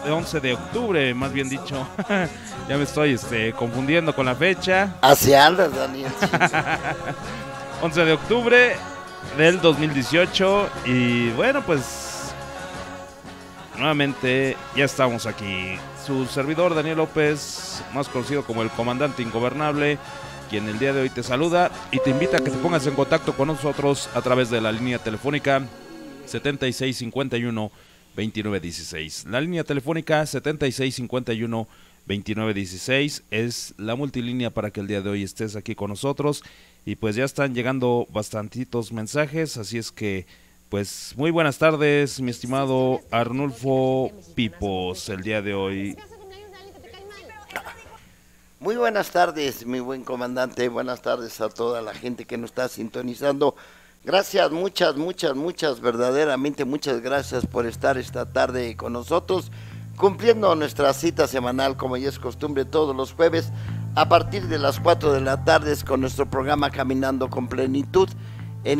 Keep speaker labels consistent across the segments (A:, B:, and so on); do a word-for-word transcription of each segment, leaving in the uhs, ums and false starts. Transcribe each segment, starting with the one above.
A: once de octubre, más bien dicho. Ya me estoy este, confundiendo con la fecha.
B: Así andas, Daniel.
A: once de octubre del dos mil dieciocho. Y bueno, pues nuevamente ya estamos aquí. Su servidor Daniel López, más conocido como el Comandante Ingobernable, quien el día de hoy te saluda y te invita a que te pongas en contacto con nosotros a través de la línea telefónica setenta y seis cincuenta y uno veintinueve dieciséis. La línea telefónica setenta y seis cincuenta y uno veintinueve dieciséis es la multilínea para que el día de hoy estés aquí con nosotros. Y pues ya están llegando bastantitos mensajes, así es que pues muy buenas tardes, mi estimado Arnulfo Pipos, el día de hoy.
B: Muy buenas tardes, mi buen comandante, buenas tardes a toda la gente que nos está sintonizando. Gracias, muchas, muchas, muchas, verdaderamente muchas gracias por estar esta tarde con nosotros, cumpliendo nuestra cita semanal como ya es costumbre todos los jueves a partir de las cuatro de la tarde con nuestro programa Caminando con Plenitud, en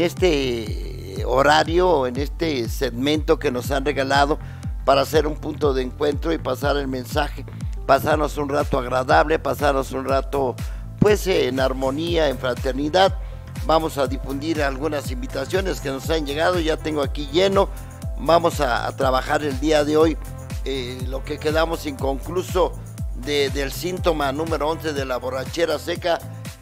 B: este horario, en este segmento que nos han regalado para hacer un punto de encuentro y pasar el mensaje, pasarnos un rato agradable, pasarnos un rato pues en armonía, en fraternidad. Vamos a difundir algunas invitaciones que nos han llegado, ya tengo aquí lleno. Vamos a, a trabajar el día de hoy eh, lo que quedamos inconcluso de, del síntoma número once de la borrachera seca,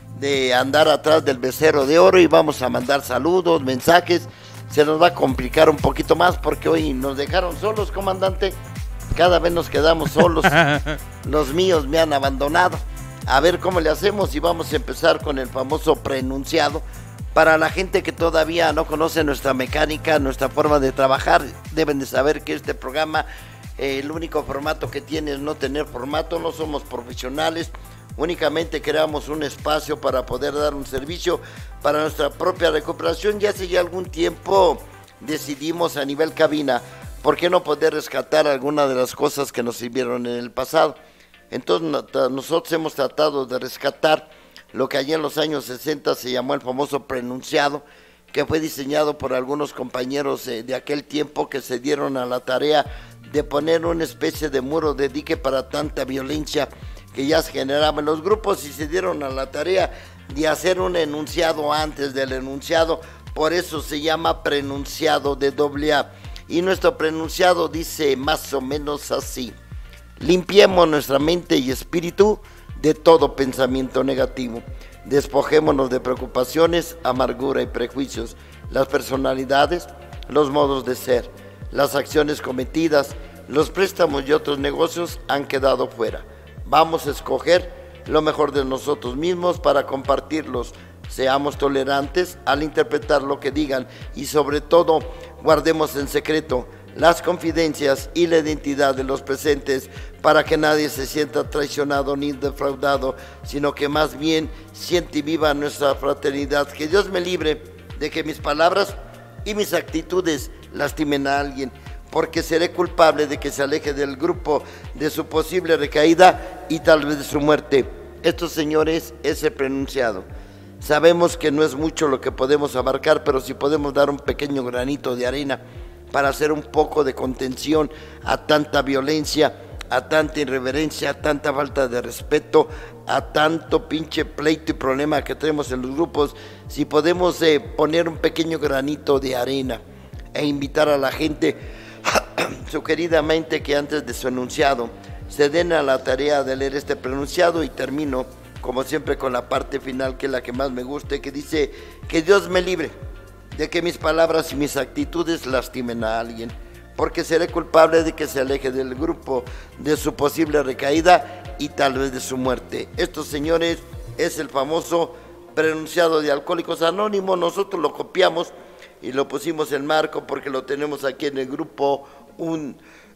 B: de andar atrás del becerro de oro, y vamos a mandar saludos, mensajes. Se nos va a complicar un poquito más porque hoy nos dejaron solos, comandante. Cada vez nos quedamos solos. Los míos me han abandonado. A ver cómo le hacemos, y vamos a empezar con el famoso preenunciado. Para la gente que todavía no conoce nuestra mecánica, nuestra forma de trabajar, deben de saber que este programa, eh, el único formato que tiene es no tener formato. No somos profesionales, únicamente creamos un espacio para poder dar un servicio para nuestra propia recuperación. Ya hace ya algún tiempo decidimos a nivel cabina, ¿por qué no poder rescatar algunas de las cosas que nos sirvieron en el pasado? Entonces nosotros hemos tratado de rescatar lo que allá en los años sesenta se llamó el famoso preenunciado, que fue diseñado por algunos compañeros de aquel tiempo que se dieron a la tarea de poner una especie de muro de dique para tanta violencia que ya se generaba en los grupos, y se dieron a la tarea de hacer un enunciado antes del enunciado. Por eso se llama preenunciado de doble A, y nuestro preenunciado dice más o menos así: limpiemos nuestra mente y espíritu de todo pensamiento negativo. Despojémonos de preocupaciones, amargura y prejuicios. Las personalidades, los modos de ser, las acciones cometidas, los préstamos y otros negocios han quedado fuera. Vamos a escoger lo mejor de nosotros mismos para compartirlos. Seamos tolerantes al interpretar lo que digan, y sobre todo guardemos en secreto las confidencias y la identidad de los presentes, para que nadie se sienta traicionado ni defraudado, sino que más bien siente y viva nuestra fraternidad. Que Dios me libre de que mis palabras y mis actitudes lastimen a alguien, porque seré culpable de que se aleje del grupo, de su posible recaída y tal vez de su muerte. Esto, señores, es el preenunciado. Sabemos que no es mucho lo que podemos abarcar, pero si podemos dar un pequeño granito de arena para hacer un poco de contención a tanta violencia, a tanta irreverencia, a tanta falta de respeto, a tanto pinche pleito y problema que tenemos en los grupos, si podemos eh, poner un pequeño granito de arena e invitar a la gente sugeridamente que antes de su enunciado se den a la tarea de leer este pronunciado. Y termino como siempre con la parte final, que es la que más me gusta, que dice: que Dios me libre de que mis palabras y mis actitudes lastimen a alguien, porque seré culpable de que se aleje del grupo, de su posible recaída y tal vez de su muerte. Esto, señores, es el famoso preenunciado de Alcohólicos Anónimos. Nosotros lo copiamos y lo pusimos en marco porque lo tenemos aquí en el grupo un,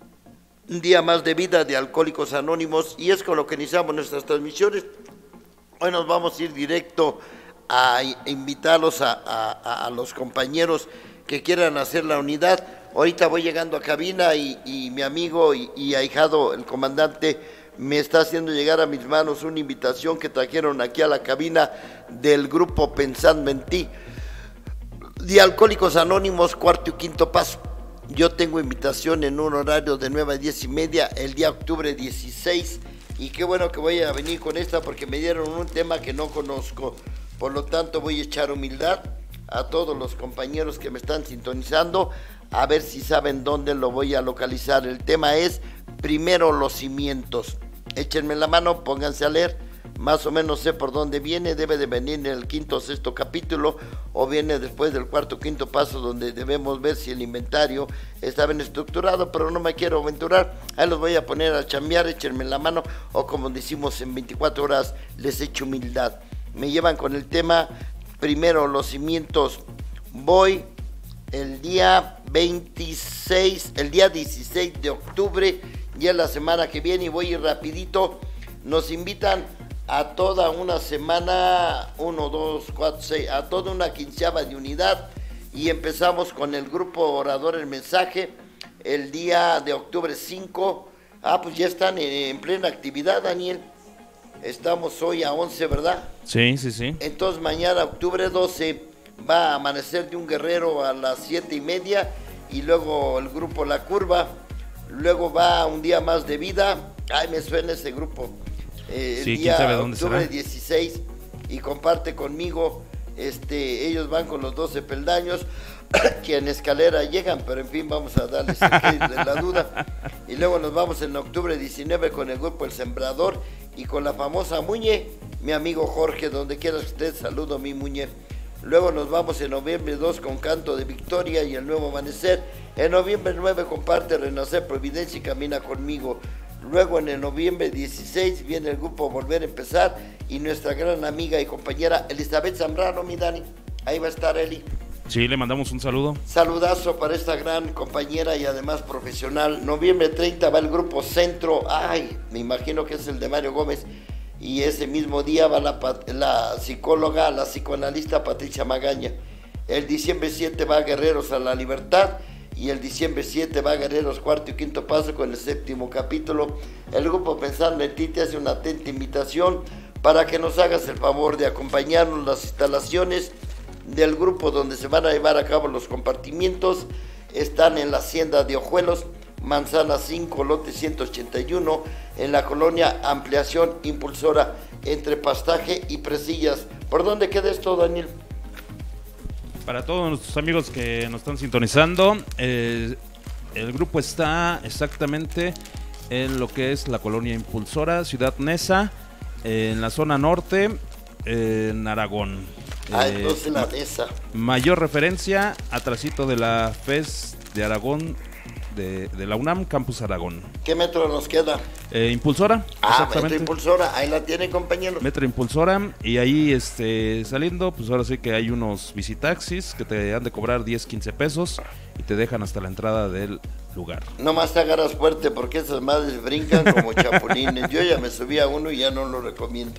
B: un día más de vida de Alcohólicos Anónimos, y es con lo que iniciamos nuestras transmisiones. Hoy nos vamos a ir directo a invitarlos a, a, a los compañeros que quieran hacer la unidad. Ahorita voy llegando a cabina y, y mi amigo y, y ahijado, el comandante, me está haciendo llegar a mis manos una invitación que trajeron aquí a la cabina del grupo Pensando en Ti, de Alcohólicos Anónimos, cuarto y quinto paso. yo tengo invitación en un horario de nueve a diez y media el día octubre dieciséis, y qué bueno que voy a venir con esta porque me dieron un tema que no conozco, por lo tanto voy a echar humildad a todos los compañeros que me están sintonizando, a ver si saben dónde lo voy a localizar. El tema es primero los cimientos. Échenme la mano, pónganse a leer, más o menos sé por dónde viene, debe de venir en el quinto o sexto capítulo, o viene después del cuarto o quinto paso, donde debemos ver si el inventario está bien estructurado, pero no me quiero aventurar, ahí los voy a poner a chambear, échenme la mano, o como decimos en veinticuatro horas, les echo humildad. Me llevan con el tema, primero los cimientos. Voy el día veintiséis, el día dieciséis de octubre, ya la semana que viene, y voy a ir rapidito. Nos invitan a toda una semana, uno, dos, cuatro, seis, a toda una quinceava de unidad, y empezamos con el grupo Orador El Mensaje, el día de octubre cinco. Ah, pues ya están en, en plena actividad, Daniel. Estamos hoy a once, ¿verdad?
A: Sí, sí, sí.
B: Entonces mañana, octubre doce, va a Amanecer de un Guerrero a las siete y media, y luego el grupo La Curva, luego va Un Día Más de Vida. Ay, me suena ese grupo. Eh, el
A: sí,
B: día
A: quién sabe dónde
B: octubre
A: será.
B: dieciséis, y comparte conmigo, este, ellos van con los doce peldaños, que en escalera llegan, pero en fin, vamos a darles el crédito de la duda. Y luego nos vamos en octubre diecinueve con el grupo El Sembrador, y con la famosa Muñe, mi amigo Jorge, donde quiera que usted, saludo a mi Muñe. Luego nos vamos en noviembre dos con Canto de Victoria y El Nuevo Amanecer. En noviembre nueve comparte Renacer Providencia y Camina Conmigo. Luego en el noviembre dieciséis viene el grupo Volver a Empezar, y nuestra gran amiga y compañera Elizabeth Zambrano, mi Dani. Ahí va a estar Eli.
A: Sí, le mandamos un saludo.
B: Saludazo para esta gran compañera y además profesional. Noviembre treinta va el grupo Centro. Ay, me imagino que es el de Mario Gómez. Y ese mismo día va la, la psicóloga, la psicoanalista Patricia Magaña. El diciembre siete va Guerreros a la Libertad, y el diciembre siete va Guerreros cuarto y quinto paso con el séptimo capítulo. El grupo Pensando en Ti te hace una atenta invitación para que nos hagas el favor de acompañarnos en las instalaciones del grupo donde se van a llevar a cabo los compartimientos. Están en la hacienda de Ojuelos, Manzana cinco, lote ciento ochenta y uno, en la colonia Ampliación Impulsora, entre Pastaje y Presillas. ¿Por dónde queda esto, Daniel?
A: Para todos nuestros amigos que nos están sintonizando, eh, el grupo está exactamente en lo que es la colonia Impulsora, Ciudad Neza, eh, en la zona norte, eh, en Aragón.
B: Ah,
A: Eh,
B: entonces la Neza.
A: Mayor referencia, atrasito de la F E S de Aragón, de, de la UNAM, Campus Aragón.
B: ¿Qué metro nos queda?
A: Eh, Impulsora,
B: Ah,
A: exactamente.
B: Metro Impulsora, ahí la tiene, compañero.
A: Metro Impulsora, y ahí este saliendo, pues ahora sí que hay unos visitaxis que te han de cobrar diez, quince pesos y te dejan hasta la entrada del lugar.
B: No más te agarras fuerte porque esas madres brincan como chapulines. Yo ya me subí a uno y ya no lo recomiendo.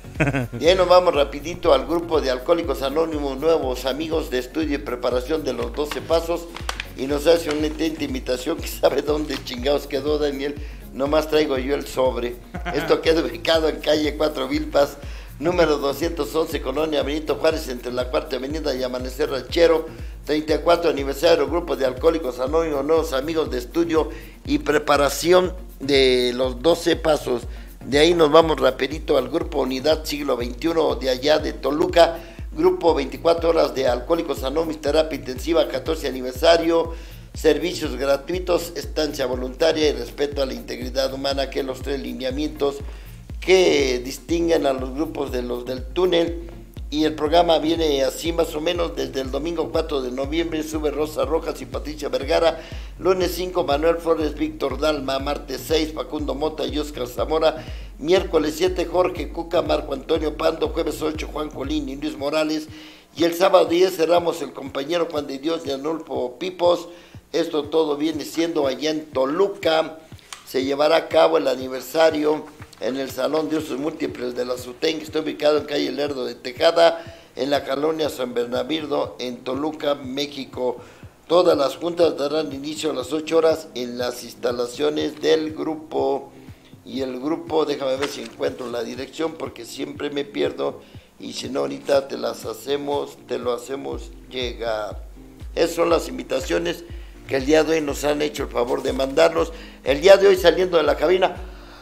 B: Y ahí nos vamos rapidito al grupo de Alcohólicos Anónimos, nuevos amigos de estudio y preparación de los doce pasos, y nos hace una intenta invitación que sabe dónde chingados quedó, Daniel. Nomás traigo yo el sobre. Esto queda ubicado en calle Cuatro Vilpas, número doscientos once, Colonia Benito Juárez, entre la Cuarta Avenida y Amanecer Ranchero. Treinta y cuatro aniversario, grupo de Alcohólicos Anónimos, nuevos amigos de estudio y preparación de los doce pasos. De ahí nos vamos rapidito al grupo Unidad Siglo veintiuno de allá de Toluca, grupo veinticuatro horas de Alcohólicos Anónimos, terapia intensiva, catorce aniversario, servicios gratuitos, estancia voluntaria y respeto a la integridad humana, que los tres lineamientos que distinguen a los grupos de los del túnel. Y el programa viene así más o menos desde el domingo cuatro de noviembre, sube Rosa Rojas y Patricia Vergara, lunes cinco Manuel Flores, Víctor Dalma, martes seis Facundo Mota y Oscar Zamora, miércoles siete Jorge Cuca, Marco Antonio Pando, jueves ocho Juan Colín y Luis Morales, y el sábado diez cerramos el compañero Juan de Dios de Anulfo Pipos. Esto todo viene siendo allá en Toluca. Se llevará a cabo el aniversario en el Salón de Usos Múltiples de la SUTEN, que está ubicado en calle Lerdo de Tejada, en la colonia San Bernardino, en Toluca, México. Todas las juntas darán inicio a las ocho horas en las instalaciones del grupo. Y el grupo, déjame ver si encuentro la dirección, porque siempre me pierdo, y si no ahorita te las hacemos, te lo hacemos llegar. Esas son las invitaciones que el día de hoy nos han hecho el favor de mandarnos. El día de hoy saliendo de la cabina,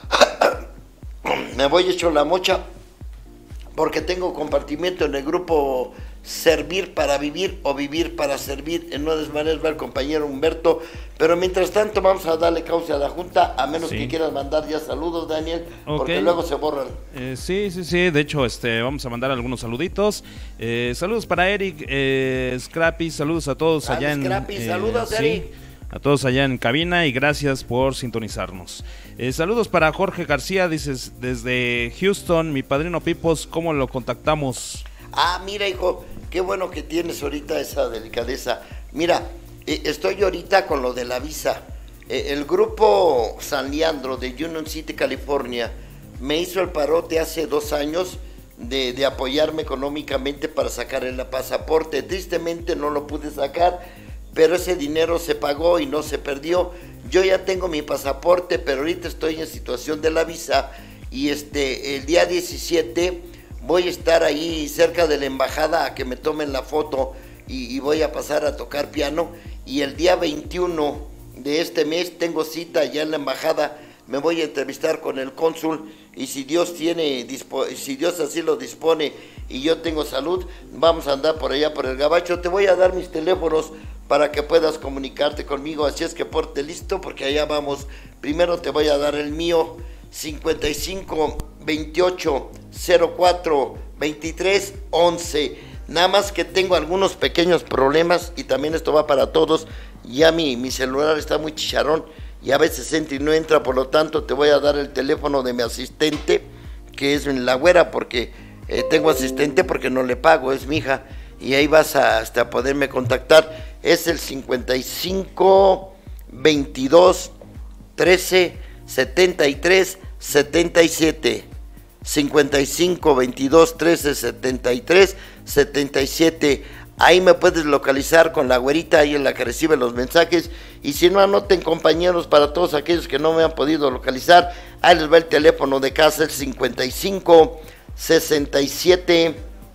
B: me voy hecho la mocha, porque tengo compartimiento en el grupo Servir para Vivir o Vivir para Servir. En una desmanera va el compañero Humberto, pero mientras tanto vamos a darle causa a la Junta, a menos sí. que quieras mandar ya saludos, Daniel, okay. porque luego se borran.
A: Eh, sí, sí, sí, de hecho este, vamos a mandar algunos saluditos. Eh, saludos para Eric, eh, Scrappy, saludos a todos ah, allá en...
B: Scrappy, eh, saludos, Eric.
A: Sí, a todos allá en cabina y gracias por sintonizarnos. Eh, saludos para Jorge García, dices desde Houston, mi padrino Pipos, ¿cómo lo contactamos?
B: Ah, mira, hijo, qué bueno que tienes ahorita esa delicadeza. Mira, eh, estoy ahorita con lo de la visa. Eh, el grupo San Leandro de Union City, California, me hizo el parote hace dos años de, de apoyarme económicamente para sacar el pasaporte. Tristemente no lo pude sacar, pero ese dinero se pagó y no se perdió. Yo ya tengo mi pasaporte, pero ahorita estoy en situación de la visa y este el día diecisiete voy a estar ahí cerca de la embajada a que me tomen la foto y, y voy a pasar a tocar piano, y el día veintiuno de este mes tengo cita ya en la embajada, me voy a entrevistar con el cónsul y si Dios tiene, si Dios así lo dispone y yo tengo salud, vamos a andar por allá por el gabacho. Te voy a dar mis teléfonos para que puedas comunicarte conmigo, así es que porte listo porque allá vamos. Primero te voy a dar el mío, cincuenta y cinco, veintiocho, cero cuatro, veintitrés, once. Nada más que tengo algunos pequeños problemas y también esto va para todos. Ya mi, mi celular está muy chicharrón y a veces entra y no entra, por lo tanto te voy a dar el teléfono de mi asistente, que es en La Güera, porque eh, tengo asistente porque no le pago, es mi hija, y ahí vas a, hasta poderme contactar. Es el cincuenta y cinco, veintidós, trece, setenta y tres, setenta y siete. cincuenta y cinco, veintidós, trece, setenta y tres, setenta y siete. Ahí me puedes localizar con la güerita, ahí en la que recibe los mensajes. Y si no, anoten, compañeros, para todos aquellos que no me han podido localizar, ahí les va el teléfono de casa, el cincuenta y cinco, sesenta y siete,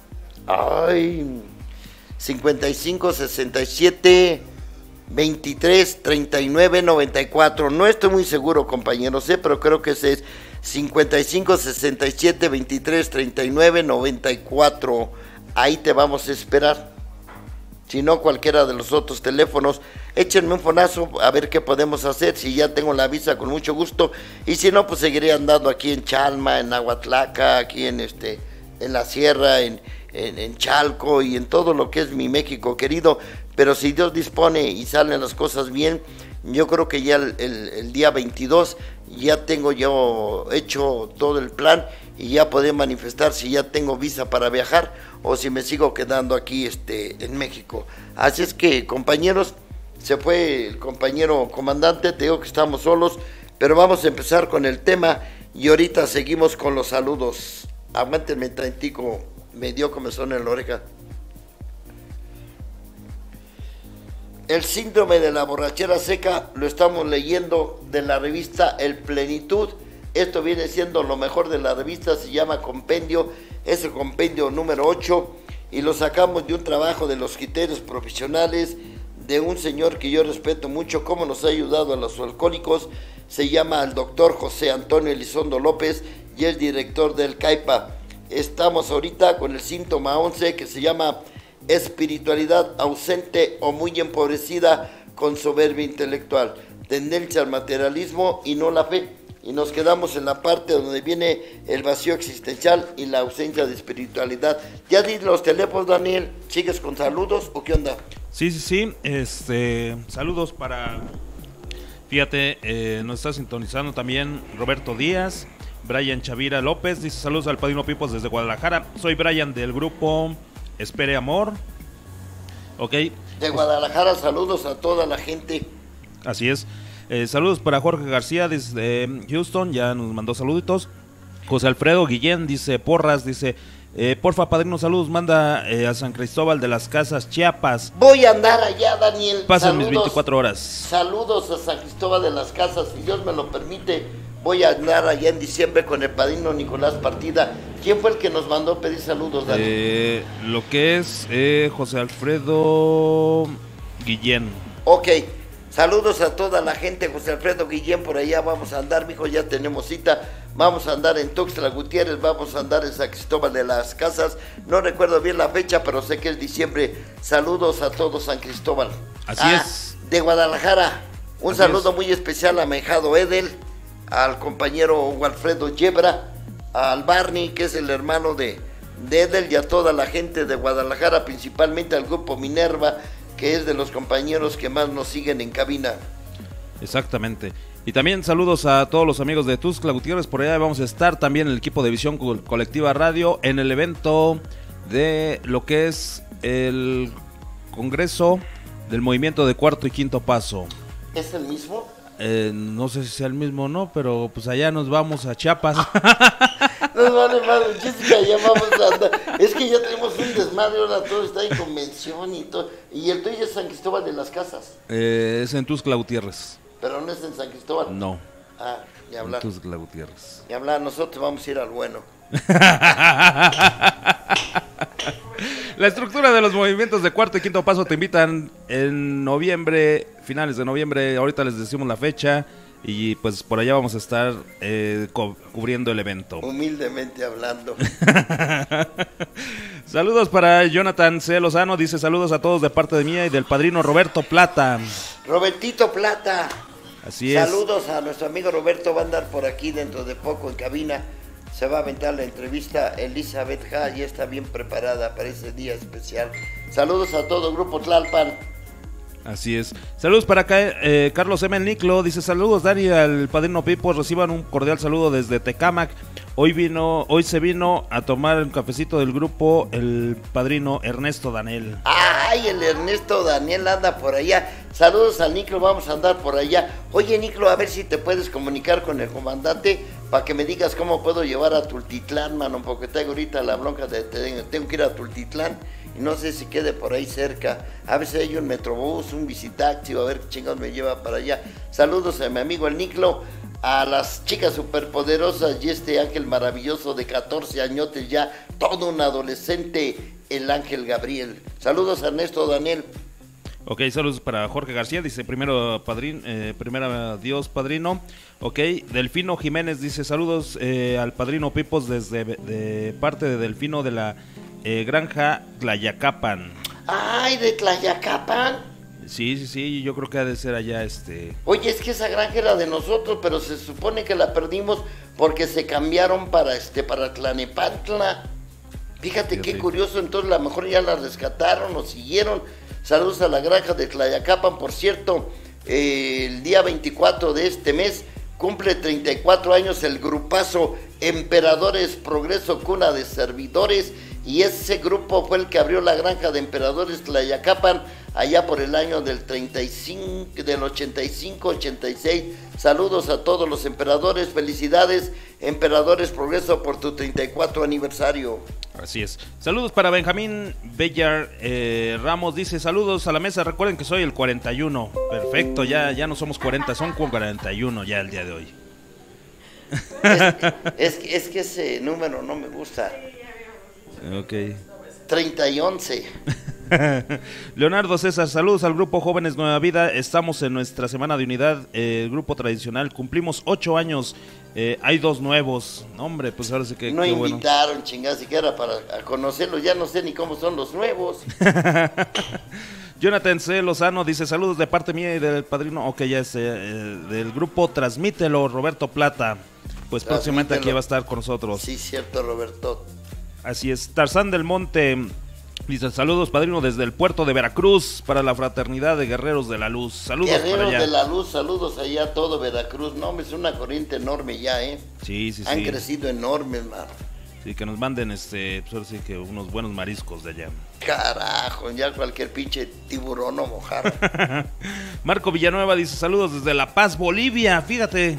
B: ay, cincuenta y cinco, sesenta y siete, veintitrés, treinta y nueve, noventa y cuatro. No estoy muy seguro, compañeros, ¿eh? Pero creo que ese es cincuenta y cinco, sesenta y siete, veintitrés, treinta y nueve, noventa y cuatro. Ahí te vamos a esperar. Si no, cualquiera de los otros teléfonos, échenme un fonazo a ver qué podemos hacer. Si ya tengo la visa, con mucho gusto. Y si no, pues seguiré andando aquí en Chalma, en Aguatlaca, aquí en este, en la sierra, en, en, en Chalco y en todo lo que es mi México querido. Pero si Dios dispone y salen las cosas bien, yo creo que ya el, el, el día veintidós ya tengo yo hecho todo el plan y ya podré manifestar si ya tengo visa para viajar o si me sigo quedando aquí este, en México. Así es que, compañeros, se fue el compañero comandante, te digo que estamos solos, pero vamos a empezar con el tema y ahorita seguimos con los saludos. Aguántenme tantico, me dio comezón en la oreja. El síndrome de la borrachera seca lo estamos leyendo de la revista El Plenitud. Esto viene siendo lo mejor de la revista, se llama Compendio, es el compendio número ocho y lo sacamos de un trabajo de los criterios profesionales de un señor que yo respeto mucho, cómo nos ha ayudado a los alcohólicos. Se llama el doctor José Antonio Elizondo López y es director del CAIPA. Estamos ahorita con el síntoma once que se llama espiritualidad ausente o muy empobrecida con soberbia intelectual, tendencia al materialismo y no la fe. Y nos quedamos en la parte donde viene el vacío existencial y la ausencia de espiritualidad. Ya di los teléfonos, Daniel. ¿Sigues con saludos o qué onda?
A: Sí, sí, sí. Este, saludos para... Fíjate, eh, nos está sintonizando también Roberto Díaz, Brian Chavira López. Dice saludos al padrino Pipos desde Guadalajara. Soy Brian del grupo Espere Amor. Ok.
B: De Guadalajara, saludos a toda la gente.
A: Así es. Eh, saludos para Jorge García desde Houston, ya nos mandó saluditos. José Alfredo Guillén dice porras, dice eh, porfa padrino, saludos, manda eh, a San Cristóbal de las Casas, Chiapas.
B: Voy a andar allá, Daniel.
A: Pasen mis veinticuatro horas.
B: Saludos a San Cristóbal de las Casas, si Dios me lo permite. Voy a andar allá en diciembre con el padrino Nicolás Partida. ¿Quién fue el que nos mandó pedir saludos, Daniel?
A: Eh, lo que es eh, José Alfredo Guillén.
B: Ok. Saludos a toda la gente, José Alfredo Guillén, por allá vamos a andar, mijo, ya tenemos cita, vamos a andar en Tuxtla Gutiérrez, vamos a andar en San Cristóbal de las Casas, no recuerdo bien la fecha, pero sé que es diciembre. Saludos a todos San Cristóbal.
A: Así
B: ah,
A: es.
B: De Guadalajara, un
A: Así
B: saludo
A: es.
B: muy especial a Mejado Edel, al compañero Walfredo Yebra, al Barney, que es el hermano de, de Edel, y a toda la gente de Guadalajara, principalmente al grupo Minerva, que es de los compañeros que más nos siguen en cabina.
A: Exactamente. Y también saludos a todos los amigos de Tuxtla Gutiérrez, por allá vamos a estar también el equipo de Visión Colectiva Radio en el evento de lo que es el Congreso del Movimiento de Cuarto y Quinto Paso.
B: ¿Es el mismo?
A: Eh, no sé si sea el mismo o no, pero pues allá nos vamos a Chiapas.
B: Nos vale madre, Jessica, ya vamos a andar. Es que ya tenemos un desmadre, ahora todo está en convención y todo. Y el tuyo es San Cristóbal de las Casas.
A: Eh, es en Tuxtla Gutiérrez.
B: Pero no es en San Cristóbal.
A: No.
B: Ah, ni hablar.
A: En Tuxtla Gutiérrez.
B: Ni hablar, nosotros vamos a ir al bueno.
A: La estructura de los movimientos de cuarto y quinto paso te invitan en noviembre, finales de noviembre, ahorita les decimos la fecha y pues por allá vamos a estar eh, co- cubriendo el evento.
B: Humildemente hablando.
A: Saludos para Jonathan C. Lozano, dice saludos a todos de parte de mía y del padrino Roberto Plata.
B: Robertito Plata.
A: Así es.
B: Saludos a nuestro amigo Roberto, va a andar por aquí dentro de poco en cabina. Se va a aventar la entrevista Elizabeth Ja, ya está bien preparada para ese día especial. Saludos a todo Grupo Tlalpan.
A: Así es. Saludos para acá, eh, Carlos M. Niclo, dice saludos Dani al padrino Pipo, reciban un cordial saludo desde Tecámac. Hoy vino, hoy se vino a tomar un cafecito del grupo el padrino Ernesto Daniel.
B: Ay, el Ernesto Daniel anda por allá. Saludos al Niclo, vamos a andar por allá. Oye, Niclo, a ver si te puedes comunicar con el comandante para que me digas cómo puedo llevar a Tultitlán, mano, porque tengo ahorita la bronca de tengo, tengo que ir a Tultitlán y no sé si quede por ahí cerca. A veces hay un metrobús, un visitaxi, o a ver qué chingados me lleva para allá. Saludos a mi amigo el Niclo, a las chicas superpoderosas y este ángel maravilloso de catorce añotes ya, todo un adolescente, el ángel Gabriel. Saludos a Ernesto Daniel.
A: Ok, saludos para Jorge García, dice primero padrino, eh, primera Dios padrino. Ok, Delfino Jiménez dice saludos eh, al padrino Pipos desde de parte de Delfino de la eh, granja Tlayacapan.
B: Ay, de Tlayacapan.
A: Sí, sí, sí, yo creo que ha de ser allá este...
B: Oye, es que esa granja era de nosotros, pero se supone que la perdimos porque se cambiaron para este para Tlanepantla. Fíjate qué curioso, entonces a lo mejor ya la rescataron o siguieron. Saludos a la granja de Tlayacapan, por cierto, eh, el día veinticuatro de este mes cumple treinta y cuatro años el grupazo Emperadores Progreso Cuna de Servidores, y ese grupo fue el que abrió la granja de Emperadores Tlayacapan allá por el año del treinta y cinco, del ochenta y cinco, ochenta y seis. Saludos a todos los emperadores, felicidades Emperadores Progreso por tu treinta y cuatro aniversario.
A: Así es. Saludos para Benjamín Bellar eh, Ramos, dice saludos a la mesa, recuerden que soy el cuarenta y uno. Perfecto, ya, ya no somos cuarenta, son cuarenta y uno ya el día de hoy.
B: Es, es, es que ese número no me gusta.
A: Ok.
B: treinta y once.
A: Leonardo César, saludos al grupo Jóvenes Nueva Vida, estamos en nuestra semana de unidad, eh, el grupo tradicional, cumplimos ocho años, eh, hay dos nuevos, no, hombre, pues ahora sí que
B: no
A: qué
B: invitaron,
A: bueno.
B: chingada, siquiera para conocerlos, ya no sé ni cómo son los nuevos.
A: Jonathan C. Lozano dice saludos de parte mía y del padrino, ok, ya es eh, del grupo Transmítelo, Roberto Plata, pues próximamente aquí va a estar con nosotros.
B: Sí, cierto, Roberto.
A: Así es, Tarzán del Monte dice saludos padrino desde el puerto de Veracruz para la fraternidad de Guerreros de la Luz. Saludos
B: Guerreros
A: para allá.
B: de la Luz, saludos allá a todo Veracruz. No, es una corriente enorme ya, ¿eh?
A: Sí, sí,
B: Han
A: sí.
B: crecido enormes, man.
A: Sí, que nos manden este, pues ahora sí que unos buenos mariscos de allá.
B: Carajo, ya cualquier pinche tiburón o mojar.
A: Marco Villanueva dice saludos desde La Paz, Bolivia, fíjate.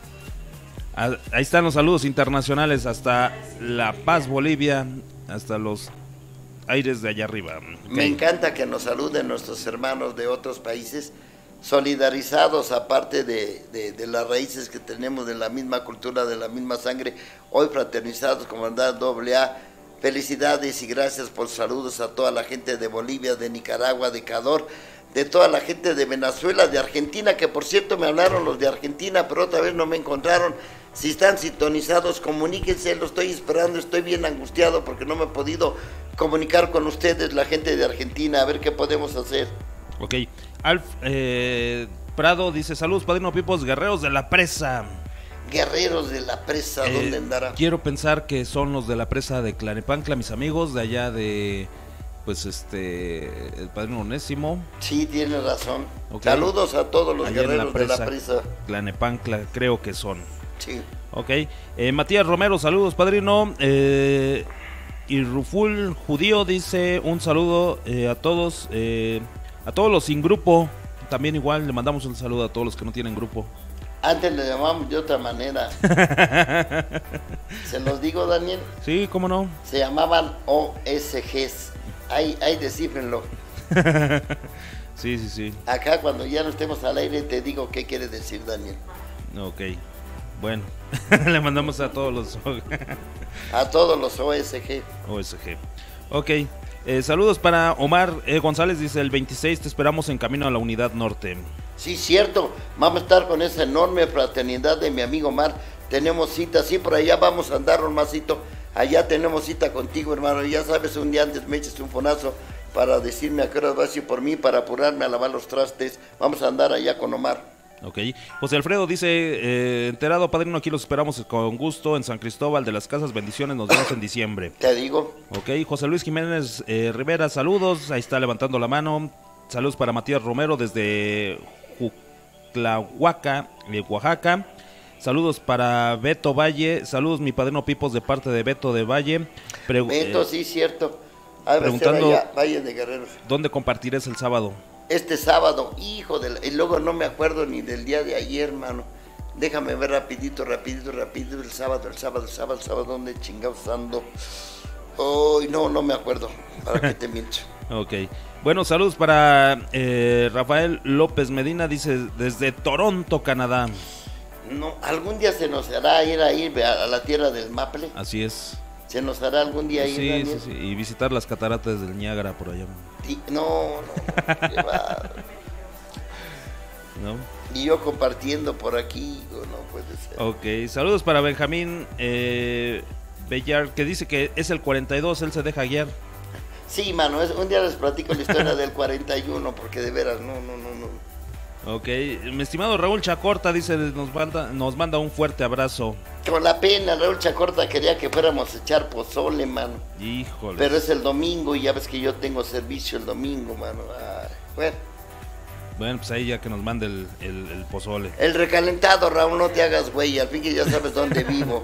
A: Ah, ahí están los saludos internacionales hasta La Paz, Bolivia, hasta los aires de allá arriba.
B: Me
A: Okay.
B: encanta que nos saluden nuestros hermanos de otros países, solidarizados aparte de, de, de las raíces que tenemos, de la misma cultura, de la misma sangre, hoy fraternizados como andar doble A. Felicidades y gracias por saludos a toda la gente de Bolivia, de Nicaragua, de Ecuador, de toda la gente de Venezuela, de Argentina, que por cierto me hablaron los de Argentina, pero otra vez no me encontraron. Si están sintonizados, comuníquense, lo estoy esperando, estoy bien angustiado porque no me he podido comunicar con ustedes, la gente de Argentina, a ver qué podemos hacer.
A: Ok, Alf eh, Prado dice, saludos Padrino Pipos, guerreros de la presa.
B: Guerreros de la presa,
A: eh,
B: ¿dónde andará?
A: Quiero pensar que son los de la presa de Clanepancla, mis amigos, de allá de, pues este, el Padrino Onésimo.
B: Sí, tiene razón.
A: Okay.
B: Saludos a todos los
A: allá
B: guerreros
A: la presa,
B: de la presa.
A: Clanepancla, creo que son.
B: Sí.
A: Ok, eh, Matías Romero, saludos Padrino. Eh, y Ruful Judío dice, un saludo eh, a todos, eh, a todos los sin grupo. También igual le mandamos un saludo a todos los que no tienen grupo.
B: Antes le llamamos de otra manera. ¿Se los digo, Daniel?
A: Sí, ¿cómo no?
B: Se llamaban O S Gs. Ahí, ahí descífrenlo.
A: Sí, sí, sí.
B: Acá cuando ya no estemos al aire te digo qué quiere decir, Daniel.
A: Ok, bueno, le mandamos a todos los
B: a todos los O S G.
A: O S G. Ok, eh, saludos para Omar eh, González, dice el veintiséis, te esperamos en camino a la Unidad Norte.
B: Sí, cierto, vamos a estar con esa enorme fraternidad de mi amigo Omar. Tenemos cita, sí, por allá vamos a andar, Romacito. Allá tenemos cita contigo, hermano. Ya sabes, un día antes me eches un fonazo para decirme a qué hora vas a ir por mí, para apurarme a lavar los trastes. Vamos a andar allá con Omar.
A: Ok, José Alfredo dice, eh, enterado Padrino, aquí los esperamos con gusto en San Cristóbal de las Casas, bendiciones, nos vemos en diciembre.
B: Te digo.
A: Ok, José Luis Jiménez eh, Rivera, saludos, ahí está levantando la mano. Saludos para Matías Romero desde Juclahuaca, eh, Oaxaca. Saludos para Beto Valle, saludos mi Padrino Pipos de parte de Beto de Valle. Pre
B: Beto,
A: eh,
B: sí, cierto. A ver,
A: preguntando
B: allá, Valle de Guerreros.
A: ¿Dónde compartirás el sábado?
B: Este sábado, hijo de la... Y luego no me acuerdo ni del día de ayer, hermano. Déjame ver rapidito, rapidito, rapidito. El sábado, el sábado, el sábado, el sábado, ¿dónde chingados ando? Ay, no, no me acuerdo. ¿Para qué te miento?
A: Ok. Bueno, saludos para eh, Rafael López Medina, dice desde Toronto, Canadá.
B: No, algún día se nos hará ir a ir a la tierra del Maple.
A: Así es.
B: Se nos hará algún día ir,
A: sí,
B: Daniel.
A: sí, sí, y visitar las cataratas del Niágara por allá.
B: Sí, no, no, qué va.
A: ¿No?
B: Y yo compartiendo por aquí, no puede ser.
A: Ok, saludos para Benjamín eh, Bellar, que dice que es el cuarenta y dos, él se deja guiar.
B: Sí, mano, es, un día les platico la historia del cuarenta y uno, porque de veras, no, no, no, no.
A: Ok, mi estimado Raúl Chacorta dice, nos manda, nos manda un fuerte abrazo.
B: Con la pena, Raúl Chacorta quería que fuéramos a echar pozole, mano.
A: Híjole.
B: Pero es el domingo y ya ves que yo tengo servicio el domingo, mano. Ay, bueno.
A: Bueno, pues ahí ya que nos mande el, el, el pozole.
B: El recalentado, Raúl, no te hagas güey, al fin que ya sabes dónde vivo.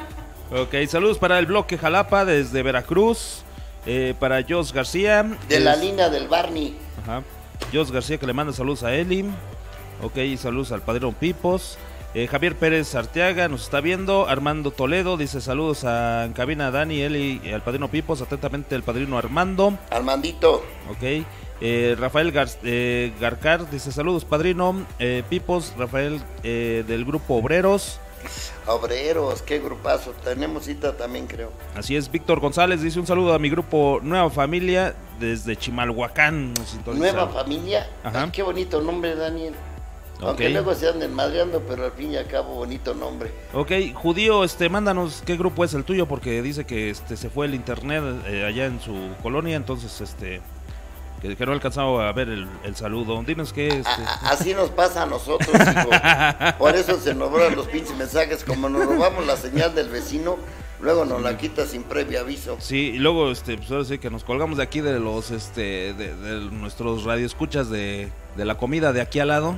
A: Ok, saludos para el bloque Jalapa desde Veracruz, eh, para Jos García.
B: De
A: es...
B: la línea del Barney.
A: Ajá. Jos García que le manda saludos a Eli. Ok, saludos al Padrino Pipos. Eh, Javier Pérez Arteaga nos está viendo. Armando Toledo dice saludos a en cabina Dani, Eli y al Padrino Pipos. Atentamente el Padrino Armando.
B: Armandito.
A: Ok. Eh, Rafael Gar eh, Garcar dice saludos Padrino eh, Pipos. Rafael eh, del grupo Obreros.
B: Obreros, qué grupazo. Tenemos cita también, creo.
A: Así es. Víctor González dice un saludo a mi grupo Nueva Familia desde Chimalhuacán.
B: Nueva Familia.
A: Ajá.
B: Ay, qué bonito nombre, Daniel. Aunque
A: okay. Luego
B: se anden madreando, pero al fin y al cabo bonito nombre.
A: Ok, Judío, este, mándanos qué grupo es el tuyo, porque dice que este se fue el internet eh, allá en su colonia, entonces este que, que no alcanzaba a ver el, el saludo. Dinos qué este...
B: a, así nos pasa a nosotros, hijo. Por eso se nos borran los pinches mensajes, como nos robamos la señal del vecino, luego nos la quita sin previo aviso.
A: Sí, y luego este pues ahora sí que nos colgamos de aquí de los este de, de nuestros radioescuchas de, de la comida de aquí al lado.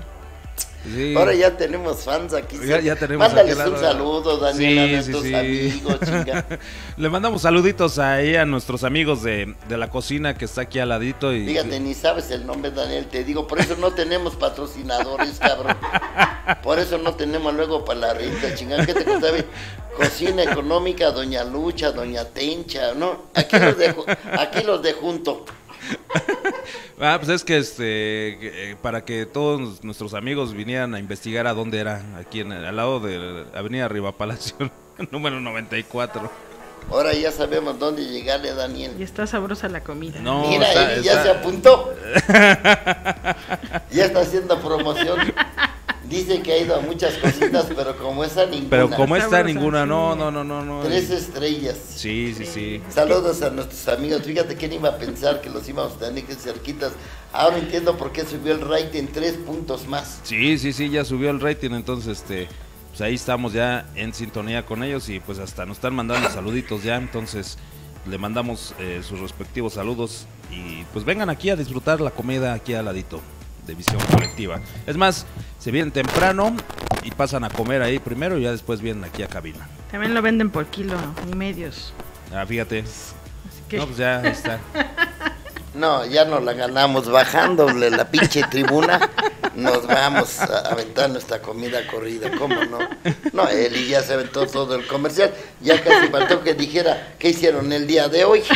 A: Sí.
B: Ahora ya tenemos fans aquí.
A: Ya, ya tenemos
B: Mándales
A: aquí
B: un saludo, Daniel, sí, a nuestros sí, sí. amigos, chinga.
A: Le mandamos saluditos ahí a nuestros amigos de, de la cocina que está aquí al ladito. Y...
B: Fíjate, ni sabes el nombre, Daniel, te digo, por eso no tenemos patrocinadores, cabrón. Por eso no tenemos luego para la renta, chingada. ¿Qué te contaba? Cocina económica, Doña Lucha, Doña Tencha, ¿no? Aquí los de, aquí los de junto.
A: Ah, pues es que este, para que todos nuestros amigos vinieran a investigar a dónde era, aquí en el, al lado de Avenida Riva Palacio, número noventa y cuatro.
B: Ahora ya sabemos dónde llegarle, Daniel.
C: Y está sabrosa la comida.
A: No,
B: Mira,
A: está-
B: él ya
A: está-
B: se apuntó. Ya está haciendo promoción. Dice que ha ido a muchas cositas, pero como esa ninguna.
A: Pero como esta
C: Sabrosa,
A: ninguna,
C: sí.
A: no, no, no, no, no.
B: Tres estrellas.
A: Sí, sí, sí.
B: Saludos a nuestros amigos. Fíjate quién iba a pensar que los íbamos a tener que cerquitas. Ahora entiendo por qué subió el rating tres puntos más.
A: Sí, sí, sí, ya subió el rating, entonces este pues ahí estamos ya en sintonía con ellos y pues hasta nos están mandando saluditos ya, entonces le mandamos eh, sus respectivos saludos y pues vengan aquí a disfrutar la comida aquí al ladito de Visión Colectiva. Es más, se vienen temprano y pasan a comer ahí primero y ya después vienen aquí a cabina.
C: También lo venden por kilo y medios.
A: Ah, fíjate.
C: Así que
A: No, pues ya ahí está.
B: No, ya nos la ganamos bajándole la pinche tribuna. Nos vamos a aventar nuestra comida corrida, ¿cómo no? No, Eli ya se aventó todo el comercial. Ya casi faltó que dijera qué hicieron el día de hoy.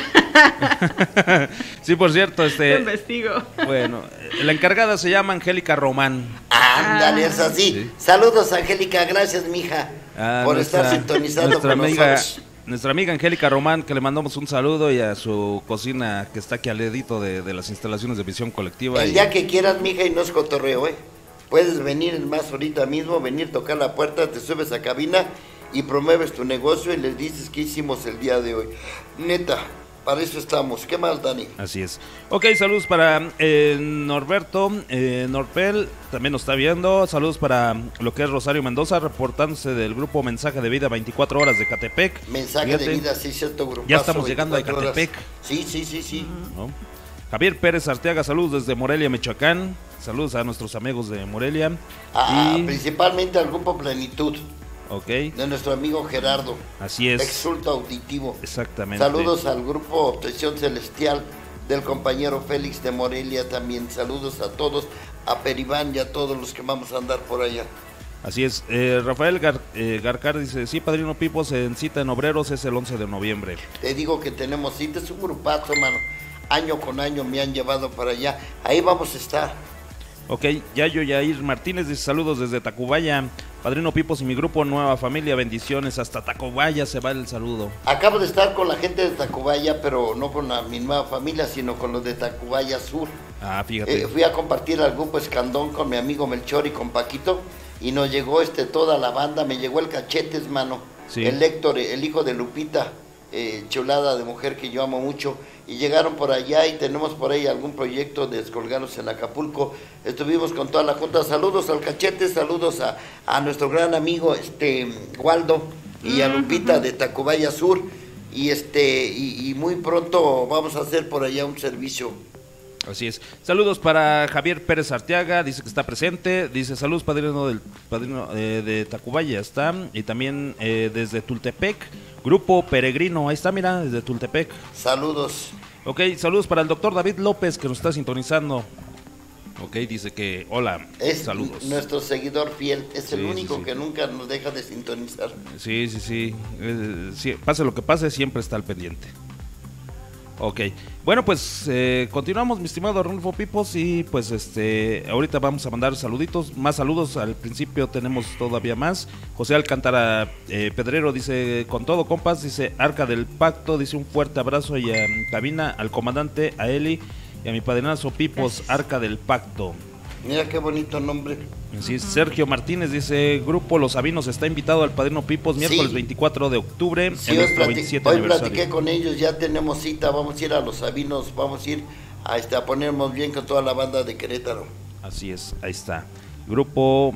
A: Sí, por cierto,
C: lo
A: este
C: investigo.
A: bueno, la encargada se llama Angélica Román.
B: Ándale, es así.
A: Sí.
B: Saludos, Angélica, gracias, mija,
A: Ah,
B: por
A: nuestra-
B: estar sintonizando
A: nuestra
B: con
A: amiga,
B: nosotros.
A: nuestra amiga Angélica Román, que le mandamos un saludo, y a su cocina que está aquí al ledito de, de las instalaciones de Visión Colectiva.
B: El
A: y-
B: día que quieras, mija, y no es cotorreo, ¿eh? Puedes venir más ahorita mismo, venir, tocar la puerta, te subes a cabina y promueves tu negocio y les dices qué hicimos el día de hoy. Neta, para eso estamos. ¿Qué más, Dani?
A: Así es. Ok, saludos para eh, Norberto, eh, Norpel, también nos está viendo. Saludos para lo que es Rosario Mendoza, reportándose del grupo Mensaje de Vida veinticuatro horas de Catepec.
B: Mensaje
A: Fíjate,
B: de vida, sí, cierto grupo.
A: Ya estamos llegando a Ecatepec.
B: Sí, sí, sí, sí.
A: ¿no? Javier Pérez Arteaga, saludos desde Morelia, Michoacán. Saludos a nuestros amigos de Morelia.
B: Ah,
A: y,
B: principalmente al grupo Plenitud,
A: ok,
B: de nuestro amigo Gerardo.
A: así es.
B: Exulto Auditivo.
A: Exactamente.
B: Saludos al grupo Obsesión Celestial del compañero Félix de Morelia también. Saludos a todos, a Peribán y a todos los que vamos a andar por allá.
A: Así es. Eh, Rafael Gar, eh, Garcar dice, sí, Padrino Pipos, en cita en Obreros es el once de noviembre.
B: Te digo que tenemos cita, es un grupazo, mano. Año con año me han llevado para allá. Ahí vamos a estar.
A: Ok, Yayo Yair Martínez dice, saludos desde Tacubaya. Padrino Pipos y mi grupo Nueva Familia, bendiciones. Hasta Tacubaya se va el saludo.
B: Acabo de estar con la gente de Tacubaya, pero no con la, mi nueva familia, sino con los de Tacubaya Sur.
A: Ah, fíjate.
B: Eh, fui a compartir al grupo Escandón con mi amigo Melchor y con Paquito, y nos llegó este toda la banda, me llegó el Cachetes, mano,
A: Sí.
B: el Héctor, el hijo de Lupita, eh, chulada de mujer que yo amo mucho, y llegaron por allá y tenemos por ahí algún proyecto de descolgarnos en Acapulco. Estuvimos con toda la junta. Saludos al Cachetes, saludos a, a nuestro gran amigo este Waldo y a Lupita de Tacubaya Sur, y este y, y muy pronto vamos a hacer por allá un servicio.
A: Así es. Saludos para Javier Pérez Arteaga, dice que está presente. Dice, saludos padrino del padrino eh, de Tacubaya, está. Y también eh, desde Tultepec, Grupo Peregrino, ahí está, mira, desde Tultepec.
B: Saludos.
A: Ok, saludos para el doctor David López, que nos está sintonizando. Ok, dice que, hola,
B: Es
A: saludos.
B: nuestro seguidor fiel, es
A: Sí,
B: el
A: sí,
B: único
A: sí.
B: que nunca nos deja de sintonizar.
A: Sí, sí, sí. Eh, sí, pase lo que pase, siempre está al pendiente. Ok, bueno, pues eh, continuamos, mi estimado Rolfo Pipos, y pues este ahorita vamos a mandar saluditos, más saludos. Al principio tenemos todavía más. José Alcántara eh, Pedrero dice, con todo compas, dice Arca del Pacto, dice un fuerte abrazo y a cabina, al comandante, a Eli y a mi padrinazo Pipos, Arca del Pacto.
B: Mira qué bonito nombre.
A: Sí, Sergio Martínez dice, Grupo Los Sabinos está invitado al Padrino Pipos miércoles
B: Sí.
A: veinticuatro de octubre,
B: Sí,
A: en
B: hoy,
A: nuestro
B: plati-
A: veintisiete
B: hoy
A: aniversario.
B: platiqué con ellos, ya tenemos cita, vamos a ir a Los Sabinos, vamos a ir a, este, a ponernos bien con toda la banda de Querétaro.
A: Así es, ahí está. Grupo,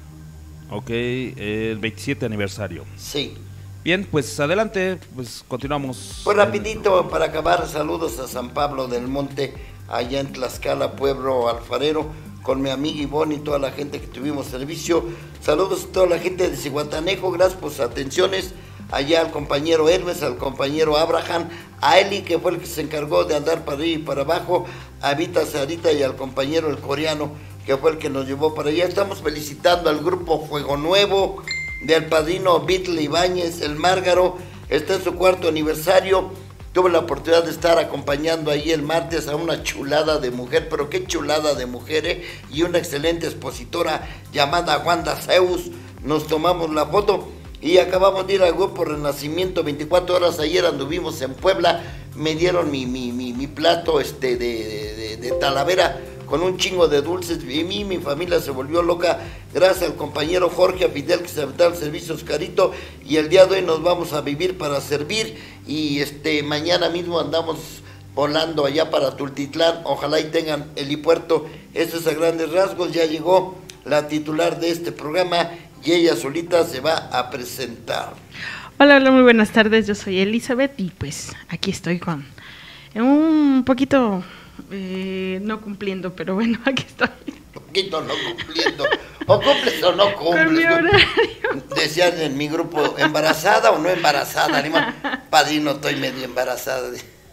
A: ok, eh, el veintisiete aniversario.
B: Sí.
A: Bien, pues adelante, pues continuamos.
B: Pues rapidito, para acabar, saludos a San Pablo del Monte, allá en Tlaxcala, pueblo alfarero, con mi amiga Ivonne y toda la gente que tuvimos servicio. Saludos a toda la gente de Cihuatanejo, gracias por sus atenciones. Allá al compañero Hermes, al compañero Abraham, a Eli, que fue el que se encargó de andar para arriba y para abajo, a Vita Sarita y al compañero el coreano, que fue el que nos llevó para allá. Estamos felicitando al grupo Fuego Nuevo, del padrino Beatle Ibáñez, el Márgaro, está en su cuarto aniversario. Tuve la oportunidad de estar acompañando ahí el martes a una chulada de mujer, pero qué chulada de mujer, ¿eh? Y una excelente expositora llamada Wanda Zeus. Nos tomamos la foto Y acabamos de ir al Grupo Renacimiento, veinticuatro horas, ayer anduvimos en Puebla, me dieron mi, mi, mi, mi plato este de, de, de Talavera con un chingo de dulces, y mí, mi familia se volvió loca, gracias al compañero Jorge, a Fidel que se aventó el servicio Oscarito, y el día de hoy nos vamos a vivir para servir, y este mañana mismo andamos volando allá para Tultitlán, ojalá y tengan helipuerto. Eso es a grandes rasgos. Ya llegó la titular de este programa y ella solita se va a presentar.
C: Hola, hola, muy buenas tardes, yo soy Elizabeth y pues aquí estoy con un poquito eh, no cumpliendo, pero bueno, aquí estoy.
B: Un poquito no cumpliendo, o cumples o no cumples.
C: Con mi horario.
B: Decían en mi grupo, ¿embarazada o no embarazada? Limón, padrino, estoy medio embarazada.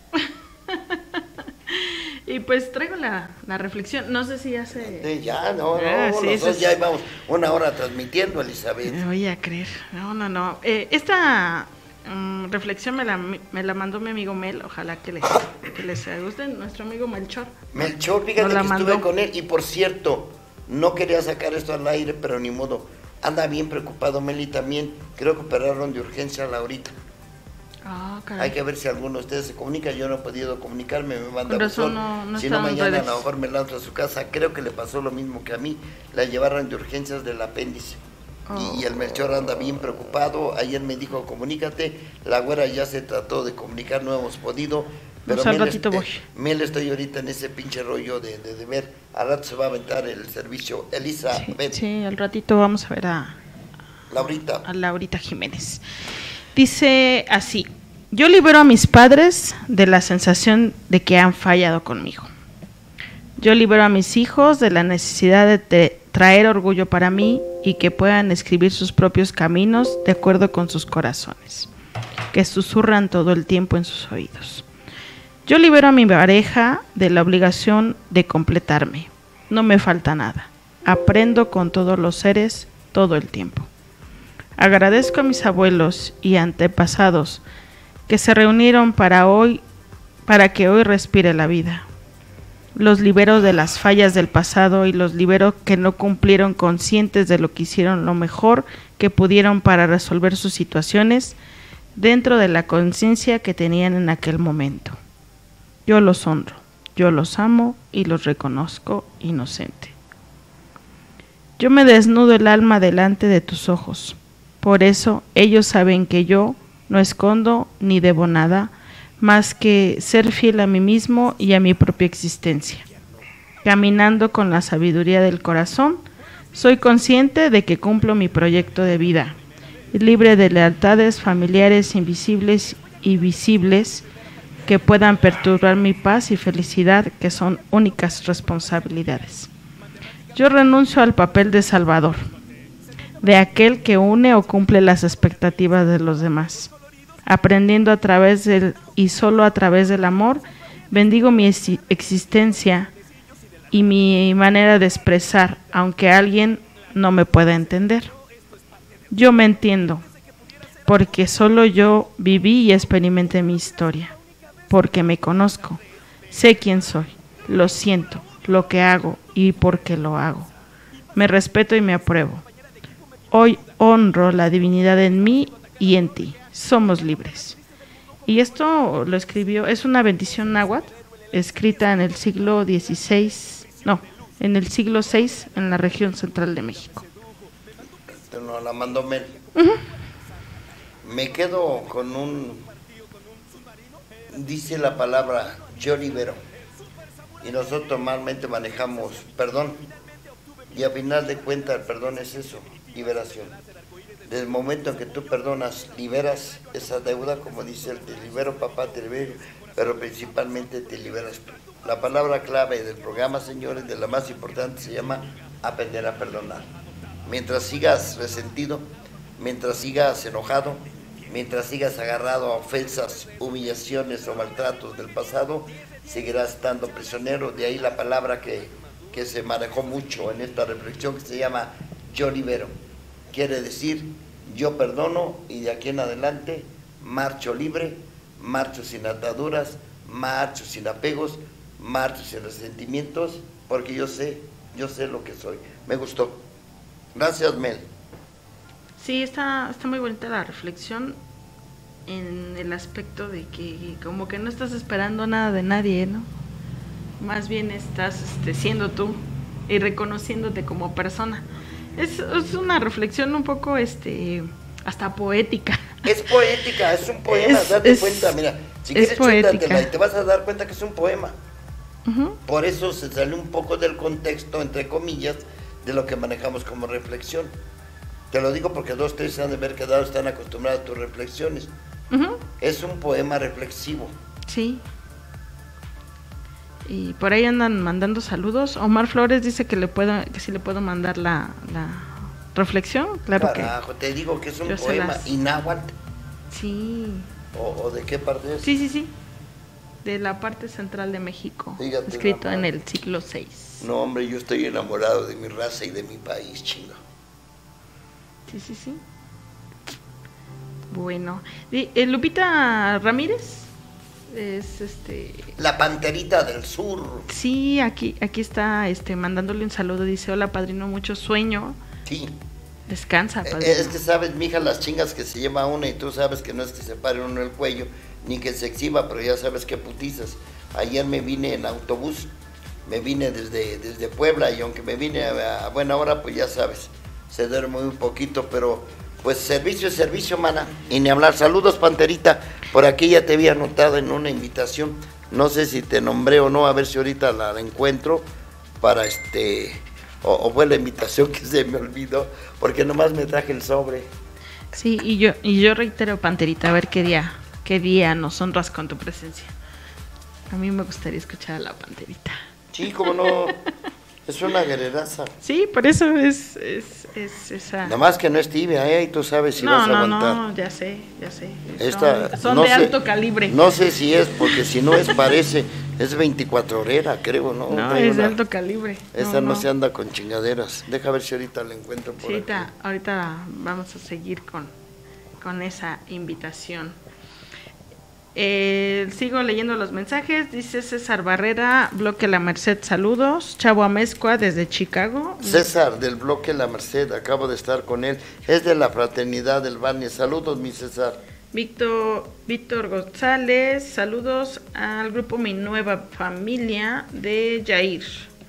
C: Y pues traigo la, la reflexión, no sé si hace...
B: Sí, ya, no,
C: ah,
B: no,
C: sí,
B: nosotros
C: sí,
B: ya
C: sí.
B: íbamos una hora transmitiendo, Elizabeth.
C: Me voy a creer, no, no, no. Eh, esta um, reflexión me la, me la mandó mi amigo Mel, ojalá que les, que les guste, nuestro amigo Melchor.
B: Melchor, fíjate
C: Nos la
B: que
C: mandó.
B: estuve con él, y por cierto, no quería sacar esto al aire, pero ni modo, anda bien preocupado Meli también, creo que operaron de urgencia a Laurita.
C: Ah, caray.
B: Hay que ver si alguno de ustedes se comunica, yo no he podido comunicarme, me manda
C: Con razón
B: buzón.
C: no- no
B: Si no,
C: estaba en
B: mañana a
C: redes.
B: lo mejor me lanzo a su casa, creo que le pasó lo mismo que a mí, la llevaron de urgencias del apéndice.
C: Oh.
B: Y, y el Melchor anda bien preocupado, ayer me dijo comunícate, la güera ya se trató de comunicar, no hemos podido, pero
C: Pues al
B: Mel,
C: ratito
B: este,
C: voy.
B: Mel estoy ahorita en ese pinche rollo de, de, de ver, al rato se va a aventar el servicio, Elisa,
C: Sí,
B: ven,
C: sí, al ratito vamos a ver a,
B: Laurita.
C: a Laurita Jiménez. Dice así: yo libero a mis padres de la sensación de que han fallado conmigo. Yo libero a mis hijos de la necesidad de te- traer orgullo para mí y que puedan escribir sus propios caminos de acuerdo con sus corazones, que susurran todo el tiempo en sus oídos. Yo libero a mi pareja de la obligación de completarme. No me falta nada. Aprendo con todos los seres todo el tiempo. Agradezco a mis abuelos y antepasados que se reunieron para hoy, para que hoy respire la vida. Los libero de las fallas del pasado y los libero que no cumplieron, conscientes de lo que hicieron lo mejor que pudieron para resolver sus situaciones dentro de la conciencia que tenían en aquel momento. Yo los honro, yo los amo y los reconozco inocente. Yo me desnudo el alma delante de tus ojos. Por eso ellos saben que yo no escondo ni debo nada más que ser fiel a mí mismo y a mi propia existencia. Caminando con la sabiduría del corazón, soy consciente de que cumplo mi proyecto de vida, libre de lealtades familiares invisibles y visibles que puedan perturbar mi paz y felicidad, que son únicas responsabilidades. Yo renuncio al papel de salvador, de aquel que une o cumple las expectativas de los demás. Aprendiendo a través del y solo a través del amor, bendigo mi ex- existencia y mi manera de expresar, aunque alguien no me pueda entender. Yo me entiendo, porque solo yo viví y experimenté mi historia, porque me conozco, sé quién soy, lo siento, lo que hago y por qué lo hago. Me respeto y me apruebo. Hoy honro la divinidad en mí y en ti. Somos libres. Y esto lo escribió, es una bendición náhuatl, escrita en el siglo dieciséis, no, en el siglo seis, en la región central de México.
B: Te nos la mandó Mel.
C: Uh-huh.
B: Me quedo con un, dice la palabra yo libero, y nosotros normalmente manejamos perdón, y a final de cuentas el perdón es eso, liberación. Desde el momento en que tú perdonas, liberas esa deuda, como dice él, te libero papá, te libero, pero principalmente te liberas tú. La palabra clave del programa, señores, de la más importante, se llama aprender a perdonar. Mientras sigas resentido, mientras sigas enojado, mientras sigas agarrado a ofensas, humillaciones o maltratos del pasado, seguirás estando prisionero. De ahí la palabra que, que se manejó mucho en esta reflexión, que se llama yo libero. Quiere decir, yo perdono y de aquí en adelante marcho libre, marcho sin ataduras, marcho sin apegos, marcho sin resentimientos, porque yo sé, yo sé lo que soy. Me gustó. Gracias, Mel.
C: Sí, está, está muy bonita la reflexión en el aspecto de que como que no estás esperando nada de nadie, ¿no? Más bien estás este, siendo tú y reconociéndote como persona. Es, es una reflexión un poco este hasta poética.
B: Es poética, es un poema, es, date es, cuenta, mira, si quieres chúntatela y te vas a dar cuenta que es un poema. Uh-huh. Por eso se sale un poco del contexto, entre comillas, de lo que manejamos como reflexión. Te lo digo porque dos, tres se han de haber quedado, están acostumbrados a tus reflexiones. Uh-huh. Es un poema reflexivo.
C: Sí. Y por ahí andan mandando saludos. Omar Flores dice que le puedo, que sí le puedo mandar la, la reflexión. Claro.
B: Carajo, que te digo que es un poema las... y náhuatl.
C: Sí.
B: ¿O, ¿O de qué parte es?
C: Sí, sí, sí. De la parte central de México. Fíjate, escrito en el siglo seis.
B: No, hombre, yo estoy enamorado de mi raza y de mi país, chingo.
C: Sí, sí, sí. Bueno, eh, Lupita Ramírez es este
B: la panterita del sur.
C: Sí, aquí aquí está este mandándole un saludo, dice: "Hola, padrino, mucho sueño."
B: Sí.
C: Descansa, padrino.
B: Es que sabes, mija, las chingas que se lleva una y tú sabes que no es que se pare uno el cuello ni que se exhiba, pero ya sabes que putizas. Ayer me vine en autobús, me vine desde desde Puebla y aunque me vine a, a buena hora, pues ya sabes, se duerme muy poquito, pero pues servicio es servicio, mana, y ni hablar. Saludos, panterita, por aquí ya te había anotado en una invitación, no sé si te nombré o no, a ver si ahorita la, la encuentro, para este, o, o fue la invitación que se me olvidó, porque nomás me traje el sobre.
C: Sí, y yo, y yo reitero, panterita, a ver qué día, qué día nos honras con tu presencia. A mí me gustaría escuchar a la panterita.
B: Sí, cómo no. Es una guerreraza.
C: Sí, por eso es, es, es esa.
B: Nada más que no es tibia, ¿eh? Y tú sabes si
C: no,
B: vas a
C: no,
B: aguantar.
C: No, no, ya sé, ya sé.
B: Esta,
C: son son
B: no
C: de
B: sé,
C: alto calibre.
B: No sé si es, porque si no es, parece, es veinticuatro horera, creo, ¿no?
C: No, Trae es una, de alto calibre.
B: Esa no, no. no se anda con chingaderas. Deja ver si ahorita la encuentro por
C: sí, ahorita,
B: aquí.
C: Ahorita vamos a seguir con, con esa invitación. Eh, sigo leyendo los mensajes. Dice César Barrera, bloque La Merced, saludos. Chavo Amezcua desde Chicago.
B: César del bloque La Merced, acabo de estar con él, es de la fraternidad del Barney. Saludos, mi César.
C: Víctor Víctor González, saludos al grupo Mi Nueva Familia de Yair.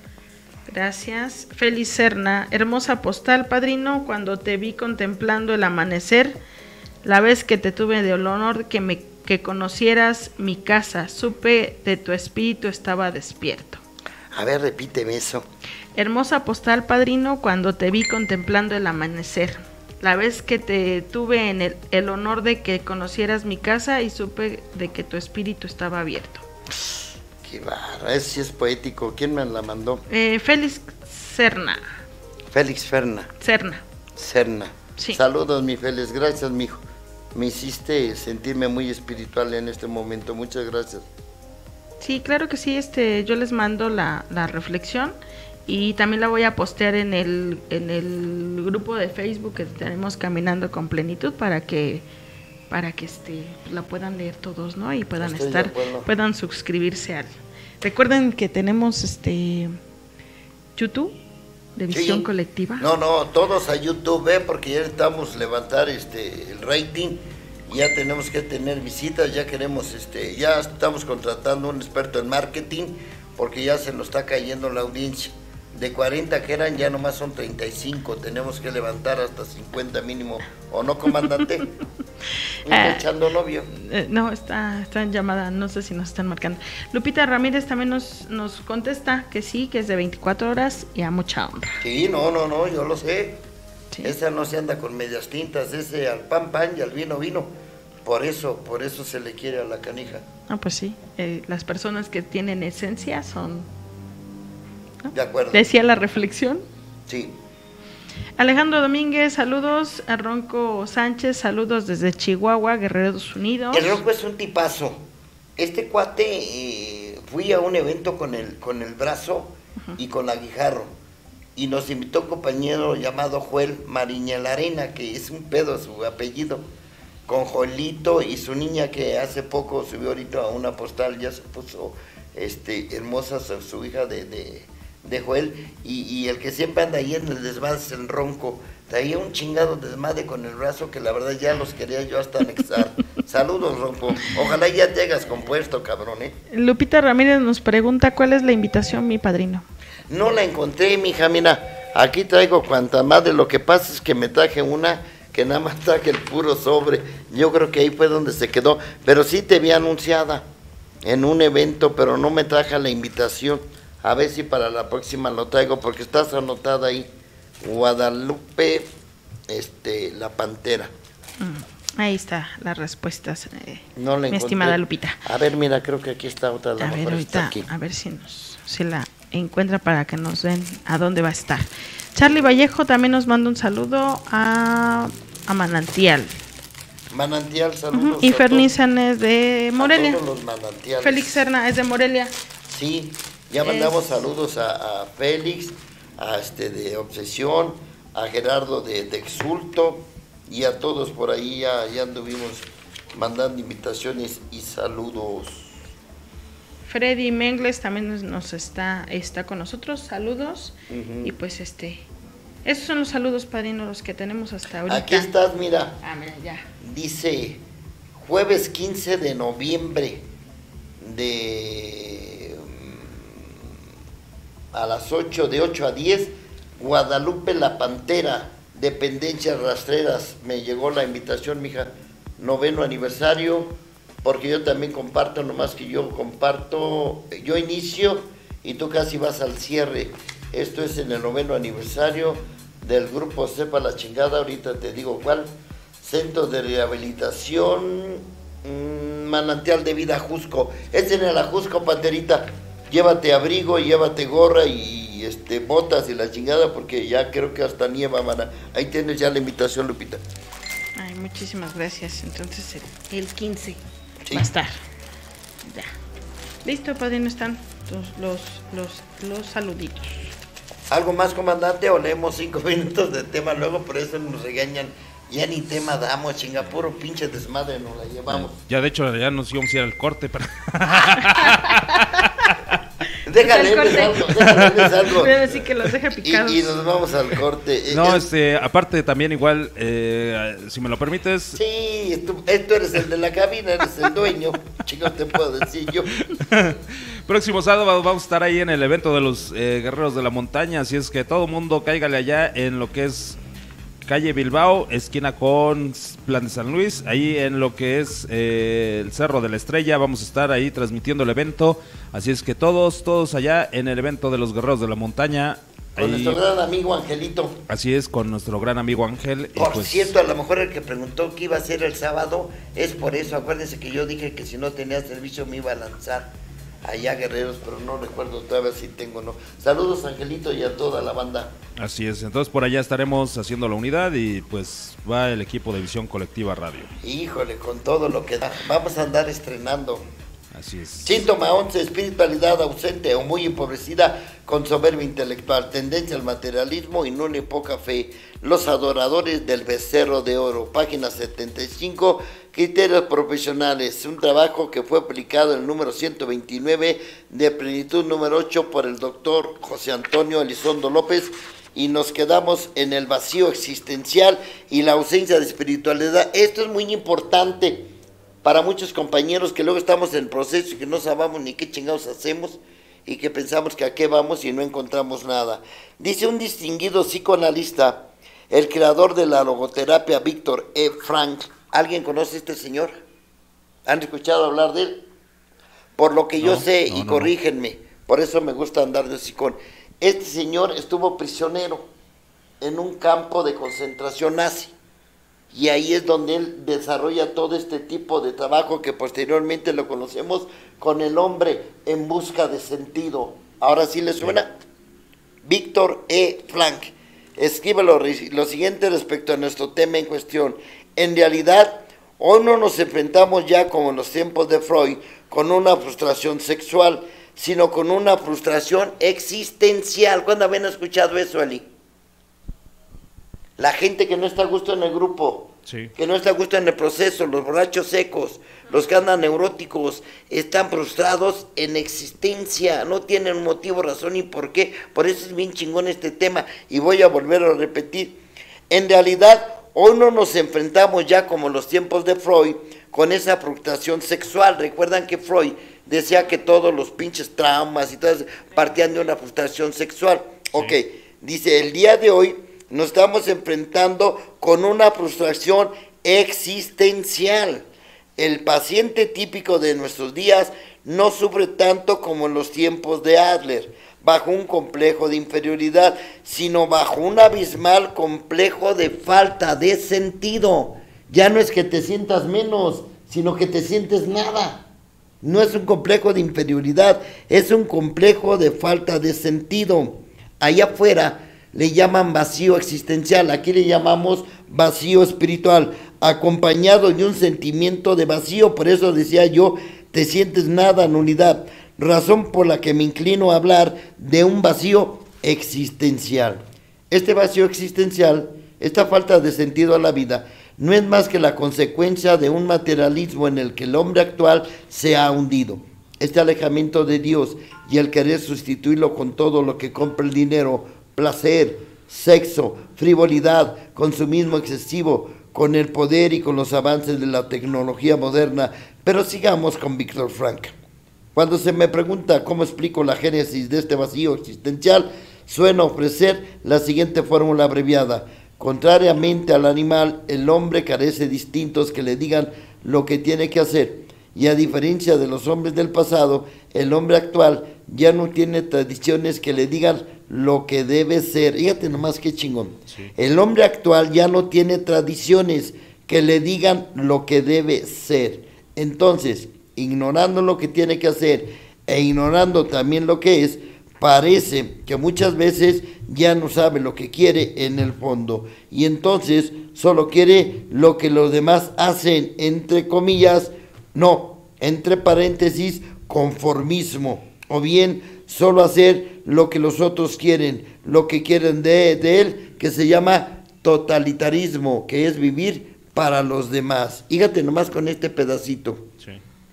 C: Gracias. Feliz Serna, hermosa postal, padrino, cuando te vi contemplando el amanecer, la vez que te tuve de honor que me que conocieras mi casa, supe de tu espíritu estaba despierto.
B: A ver, repíteme eso.
C: Hermosa postal, padrino, cuando te vi contemplando el amanecer, la vez que te tuve en el, el honor de que conocieras mi casa y supe de que tu espíritu estaba abierto.
B: Qué barra, ese sí es poético. ¿Quién me la mandó?
C: Eh, Félix Serna.
B: Félix Ferna.
C: Serna.
B: Serna.
C: Sí.
B: Saludos, mi Félix, gracias, mijo. Me hiciste sentirme muy espiritual en este momento, muchas gracias.
C: Sí, claro que sí, este, yo les mando la, la reflexión y también la voy a postear en el, en el grupo de Facebook que tenemos Caminando con Plenitud para que, para que este, la puedan leer todos, ¿no? Y puedan Estoy estar, puedan suscribirse al. Recuerden que tenemos este YouTube de Visión sí. Colectiva.
B: No, no, todos a YouTube, ¿eh? Porque ya estamos levantar este el rating, ya tenemos que tener visitas, ya queremos, este, ya estamos contratando un experto en marketing, porque ya se nos está cayendo la audiencia. De cuarenta que eran, ya nomás son treinta y cinco, tenemos que levantar hasta cincuenta mínimo, ¿o no, comandante? ¿Está uh, echando novio?
C: Eh, no, está, está en llamada, no sé si nos están marcando. Lupita Ramírez también nos, nos contesta que sí, que es de veinticuatro horas y a mucha honra.
B: Sí, no, no, no, yo lo sé. Sí. Esa no se anda con medias tintas, ese al pan, pan y al vino, vino. Por eso, por eso se le quiere a la canija.
C: Ah, pues sí, eh, las personas que tienen esencia son... ¿no?
B: De acuerdo.
C: Decía la reflexión.
B: Sí.
C: Alejandro Domínguez, saludos. A Ronco Sánchez, saludos desde Chihuahua, Guerreros Unidos.
B: El Ronco es un tipazo. Este cuate, eh, fui a un evento con el, con el brazo uh-huh. y con Aguijarro. Y nos invitó un compañero llamado Joel Mariñalarena, que es un pedo su apellido, con Joelito y su niña que hace poco subió ahorita a una postal, ya se puso este, hermosa su, su hija de... de de Joel, y, y el que siempre anda ahí en el desván es el Ronco, Traía un chingado desmadre con el brazo que la verdad ya los quería yo hasta anexar. Saludos, Rompo. Ojalá ya te hagas compuesto, cabrón, ¿eh?
C: Lupita Ramírez nos pregunta cuál es la invitación, mi padrino.
B: No la encontré, mija, mira, aquí traigo cuanta madre, lo que pasa es que me traje una que nada más traje el puro sobre, yo creo que ahí fue donde se quedó, pero sí te vi anunciada en un evento, pero no me traje la invitación, a ver si para la próxima lo traigo, porque estás anotada ahí, Guadalupe, este, la Pantera.
C: Mm, ahí está las respuestas, eh,
B: no la
C: mi
B: encontré.
C: Estimada Lupita.
B: A ver, mira, creo que aquí está otra.
C: A ver, ahorita, aquí. a ver si nos, si la encuentra para que nos den a dónde va a estar. Charlie Vallejo también nos manda un saludo a, a Manantial.
B: Manantial, saludos.
C: Uh-huh. Y Fernisan es de Morelia.
B: A todos los manantiales.
C: Félix Serna es de Morelia.
B: Sí, ya mandamos
C: es...
B: saludos a, a Félix, a este de Obsesión, a Gerardo de, de Exulto y a todos por ahí ya, ya anduvimos mandando invitaciones y saludos.
C: Freddy Mengles también nos, nos está, está con nosotros, saludos. Uh-huh. Y pues este, esos son los saludos, padrino, los que tenemos hasta ahorita.
B: Aquí estás, mira.
C: Ah, mira, ya.
B: Dice, jueves quince de noviembre de um, a las ocho, de ocho a diez, Guadalupe la Pantera, Dependencias Rastreras. Me llegó la invitación, mija, noveno aniversario. Porque yo también comparto, nomás que yo comparto, yo inicio y tú casi vas al cierre. Esto es en el noveno aniversario del grupo Sepa la Chingada, ahorita te digo cuál. Centro de Rehabilitación, mmm, Manantial de Vida Ajusco. Es en el Ajusco, Panterita. Llévate abrigo, llévate gorra y este botas y la chingada, porque ya creo que hasta nieva, mana. Ahí tienes ya la invitación, Lupita.
C: Ay, muchísimas gracias. Entonces el, el quince.
B: Sí.
C: Va a estar. Ya. Listo, padrino, están los, los, los, los saluditos.
B: ¿Algo más, comandante? O leemos cinco minutos de tema luego, por eso nos regañan. Ya ni tema damos, chinga, puro pinche desmadre nos la llevamos.
A: Ya, de hecho, ya nos íbamos a ir al corte, pero...
B: Déjale algo, déjale algo.
C: Voy a decir que los deje picados.
B: Y, y nos vamos al corte.
A: No, este, aparte también igual, eh, si me lo permites.
B: Sí, tú, tú eres el de la cabina, eres el dueño. Chicos, te puedo decir yo.
A: Próximo sábado vamos a estar ahí en el evento de los eh, Guerreros de la Montaña, así es que todo mundo cáigale allá en lo que es calle Bilbao, esquina con Plan de San Luis, ahí en lo que es eh, el Cerro de la Estrella, vamos a estar ahí transmitiendo el evento, así es que todos, todos allá en el evento de los Guerreros de la Montaña.
B: Con ahí, nuestro gran amigo Angelito.
A: Así es, con nuestro gran amigo Ángel.
B: Por
A: pues,
B: cierto, a lo mejor el que preguntó qué iba a ser el sábado, es por eso, acuérdense que yo dije que si no tenía servicio me iba a lanzar allá, Guerreros, pero no recuerdo otra vez si tengo o no. Saludos, Angelito, y a toda la banda.
A: Así es, entonces por allá estaremos haciendo la unidad y pues va el equipo de Visión Colectiva Radio.
B: Híjole, con todo lo que da, vamos a andar estrenando.
A: Así es.
B: Síntoma once, espiritualidad ausente o muy empobrecida con soberbia intelectual, tendencia al materialismo y no le poca fe. Los adoradores del becerro de oro, página setenta y cinco, criterios profesionales, un trabajo que fue aplicado en el número ciento veintinueve de plenitud número ocho por el doctor José Antonio Elizondo López, y nos quedamos en el vacío existencial y la ausencia de espiritualidad. Esto es muy importante para muchos compañeros que luego estamos en proceso y que no sabemos ni qué chingados hacemos y que pensamos que a qué vamos y no encontramos nada. Dice un distinguido psicoanalista, el creador de la logoterapia, Víctor E. Frank. ¿Alguien conoce a este señor? ¿Han escuchado hablar de él? Por lo que yo no, sé, no, y no, corrígenme, no. Por eso me gusta andar de hocicón. Este señor estuvo prisionero en un campo de concentración nazi. Y ahí es donde él desarrolla todo este tipo de trabajo que posteriormente lo conocemos con el hombre en busca de sentido. ¿Ahora sí le suena? Víctor E. Frank escribe lo, lo siguiente respecto a nuestro tema en cuestión. En realidad, hoy no nos enfrentamos ya como en los tiempos de Freud con una frustración sexual, sino con una frustración existencial. ¿Cuándo habían escuchado eso, Eli? La gente que no está a gusto en el grupo, sí, que no está a gusto en el proceso, los borrachos secos, los que andan neuróticos, están frustrados en existencia, no tienen motivo, razón y por qué. Por eso es bien chingón este tema y voy a volver a repetir. En realidad, hoy no nos enfrentamos ya como los tiempos de Freud con esa frustración sexual. Recuerdan que Freud decía que todos los pinches traumas y todas partían de una frustración sexual. Sí. Ok, dice, el día de hoy nos estamos enfrentando con una frustración existencial. El paciente típico de nuestros días no sufre tanto como en los tiempos de Adler, bajo un complejo de inferioridad, sino bajo un abismal complejo de falta de sentido. Ya no es que te sientas menos, sino que te sientes nada. No es un complejo de inferioridad, es un complejo de falta de sentido. Allá afuera le llaman vacío existencial, aquí le llamamos vacío espiritual, acompañado de un sentimiento de vacío. Por eso decía yo, te sientes nada, nulidad, razón por la que me inclino a hablar de un vacío existencial. Este vacío existencial, esta falta de sentido a la vida, no es más que la consecuencia de un materialismo en el que el hombre actual se ha hundido. Este alejamiento de Dios y el querer sustituirlo con todo lo que compra el dinero, placer, sexo, frivolidad, consumismo excesivo, con el poder y con los avances de la tecnología moderna. Pero sigamos con Víctor Frankl. Cuando se me pregunta cómo explico la génesis de este vacío existencial, suena ofrecer la siguiente fórmula abreviada. Contrariamente al animal, el hombre carece de instintos que le digan lo que tiene que hacer. Y a diferencia de los hombres del pasado, el hombre actual ya no tiene tradiciones que le digan lo que debe ser. Fíjate nomás qué chingón. Sí. El hombre actual ya no tiene tradiciones que le digan lo que debe ser. Entonces, ignorando lo que tiene que hacer e ignorando también lo que es, parece que muchas veces ya no sabe lo que quiere en el fondo, y entonces solo quiere lo que los demás hacen, entre comillas, no, entre paréntesis, conformismo, o bien solo hacer lo que los otros quieren, lo que quieren de, de él, que se llama totalitarismo, que es vivir para los demás. Fíjate nomás con este pedacito. Sí.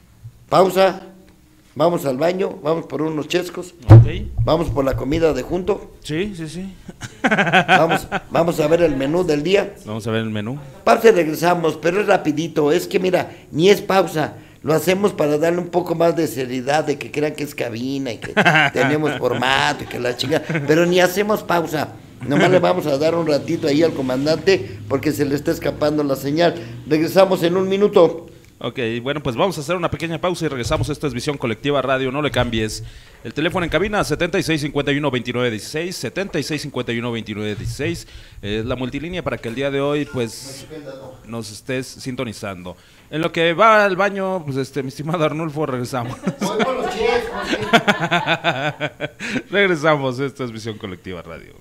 B: Pausa. Vamos al baño, vamos por unos chescos, okay. Vamos por la comida de junto.
A: Sí, sí, sí.
B: Vamos, vamos a ver el menú del día.
A: Vamos a ver el menú.
B: Pausa y regresamos, pero es rapidito, es que mira, ni es pausa, lo hacemos para darle un poco más de seriedad, de que crean que es cabina y que tenemos formato y que la chica, pero ni hacemos pausa. Nomás le vamos a dar un ratito ahí al comandante porque se le está escapando la señal. Regresamos en un minuto.
A: Ok, bueno, pues vamos a hacer una pequeña pausa y regresamos. Esto es Visión Colectiva Radio, no le cambies. El teléfono en cabina, setenta y seis cincuenta y uno veintinueve dieciséis, setenta y seis cincuenta y uno veintinueve dieciséis. Es la multilínea para que el día de hoy, pues, nos estés sintonizando. En lo que va al baño, pues, este, mi estimado Arnulfo, regresamos. Regresamos, esto es Visión Colectiva Radio.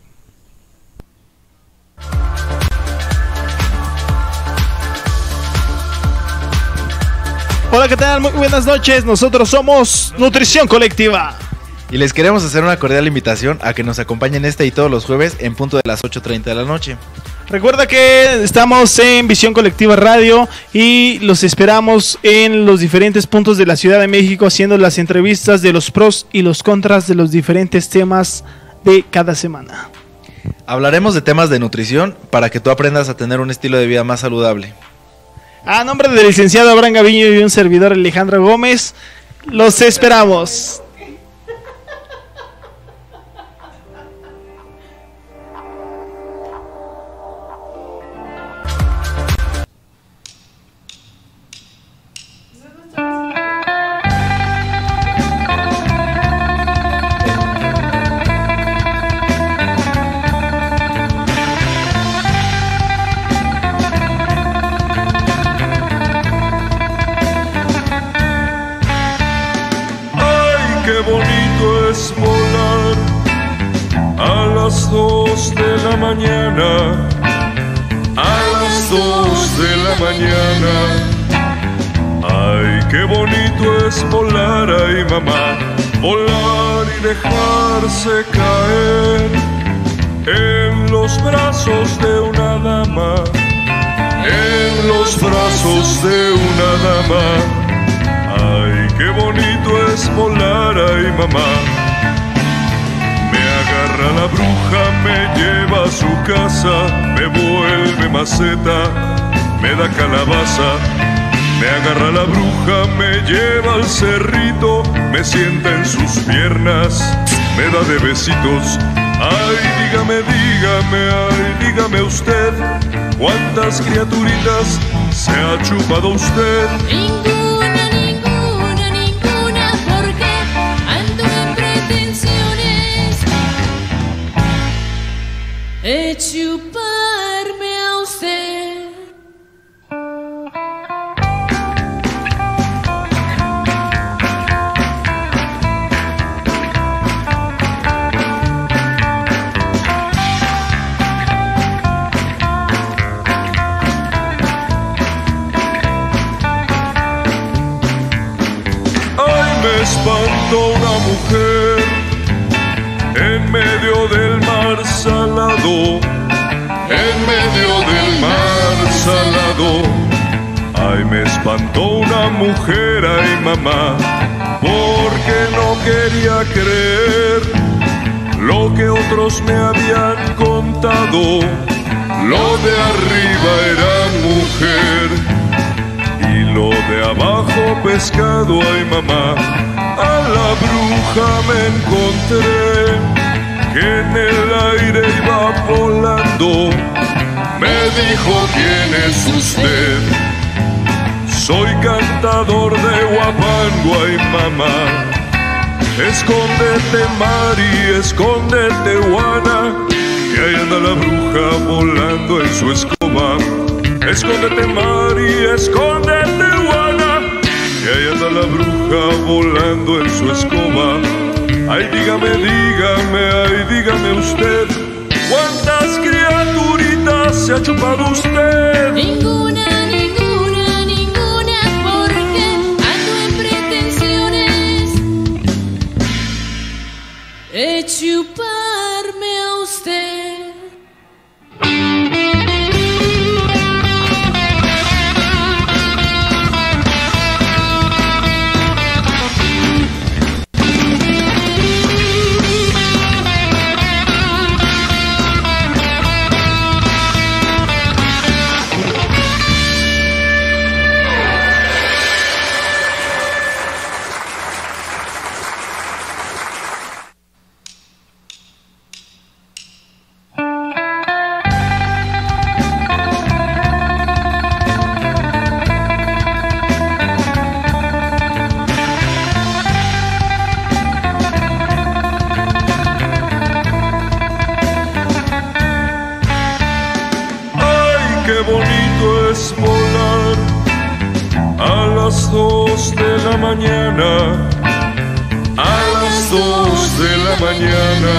D: Hola, ¿qué tal? Muy buenas noches, nosotros somos Nutrición Colectiva.
E: Y les queremos hacer una cordial invitación a que nos acompañen este y todos los jueves en punto de las ocho treinta de la noche.
D: Recuerda que estamos en Visión Colectiva Radio y los esperamos en los diferentes puntos de la Ciudad de México haciendo las entrevistas de los pros y los contras de los diferentes temas de cada semana.
E: Hablaremos de temas de nutrición para que tú aprendas a tener un estilo de vida más saludable.
D: A nombre del licenciado Abraham Gaviño y un servidor Alejandro Gómez, los esperamos.
F: Mañana, a las dos de la mañana. Ay, qué bonito es volar, ay mamá, volar y dejarse caer en los brazos de una dama, en los brazos de una dama. Ay, qué bonito es volar, ay mamá, me agarra la bruja, me lleva a su casa, me vuelve maceta, me da calabaza. Me agarra la bruja, me lleva al cerrito, me sienta en sus piernas, me da de besitos. Ay, dígame, dígame, ay, dígame usted, ¿cuántas criaturitas se ha chupado usted?
G: Ninguna, ninguna, ninguna, porque ando en pretensiones de chuparme a usted.
F: Me espantó una mujer en medio del mar salado, en medio del mar salado. Ay, me espantó una mujer, ay mamá, porque no quería creer lo que otros me habían contado. Lo de arriba era mujer y lo de abajo pescado, ay mamá. A la bruja me encontré, que en el aire iba volando. Me dijo, ¿quién es usted? Soy cantador de Huapango, ay mamá. Escóndete, Mari, escóndete, Juana, que ahí anda la bruja volando en su escoba. Escóndete, Mari, escóndete, Juana, que ahí anda la bruja volando en su escoba. Ay, dígame, dígame, ay, dígame usted, ¿cuántas criaturitas se ha chupado usted?
G: Ninguna, ninguna, ninguna, porque ando en pretensiones de chuparme a usted.
F: Dos de la mañana, a las dos de la mañana.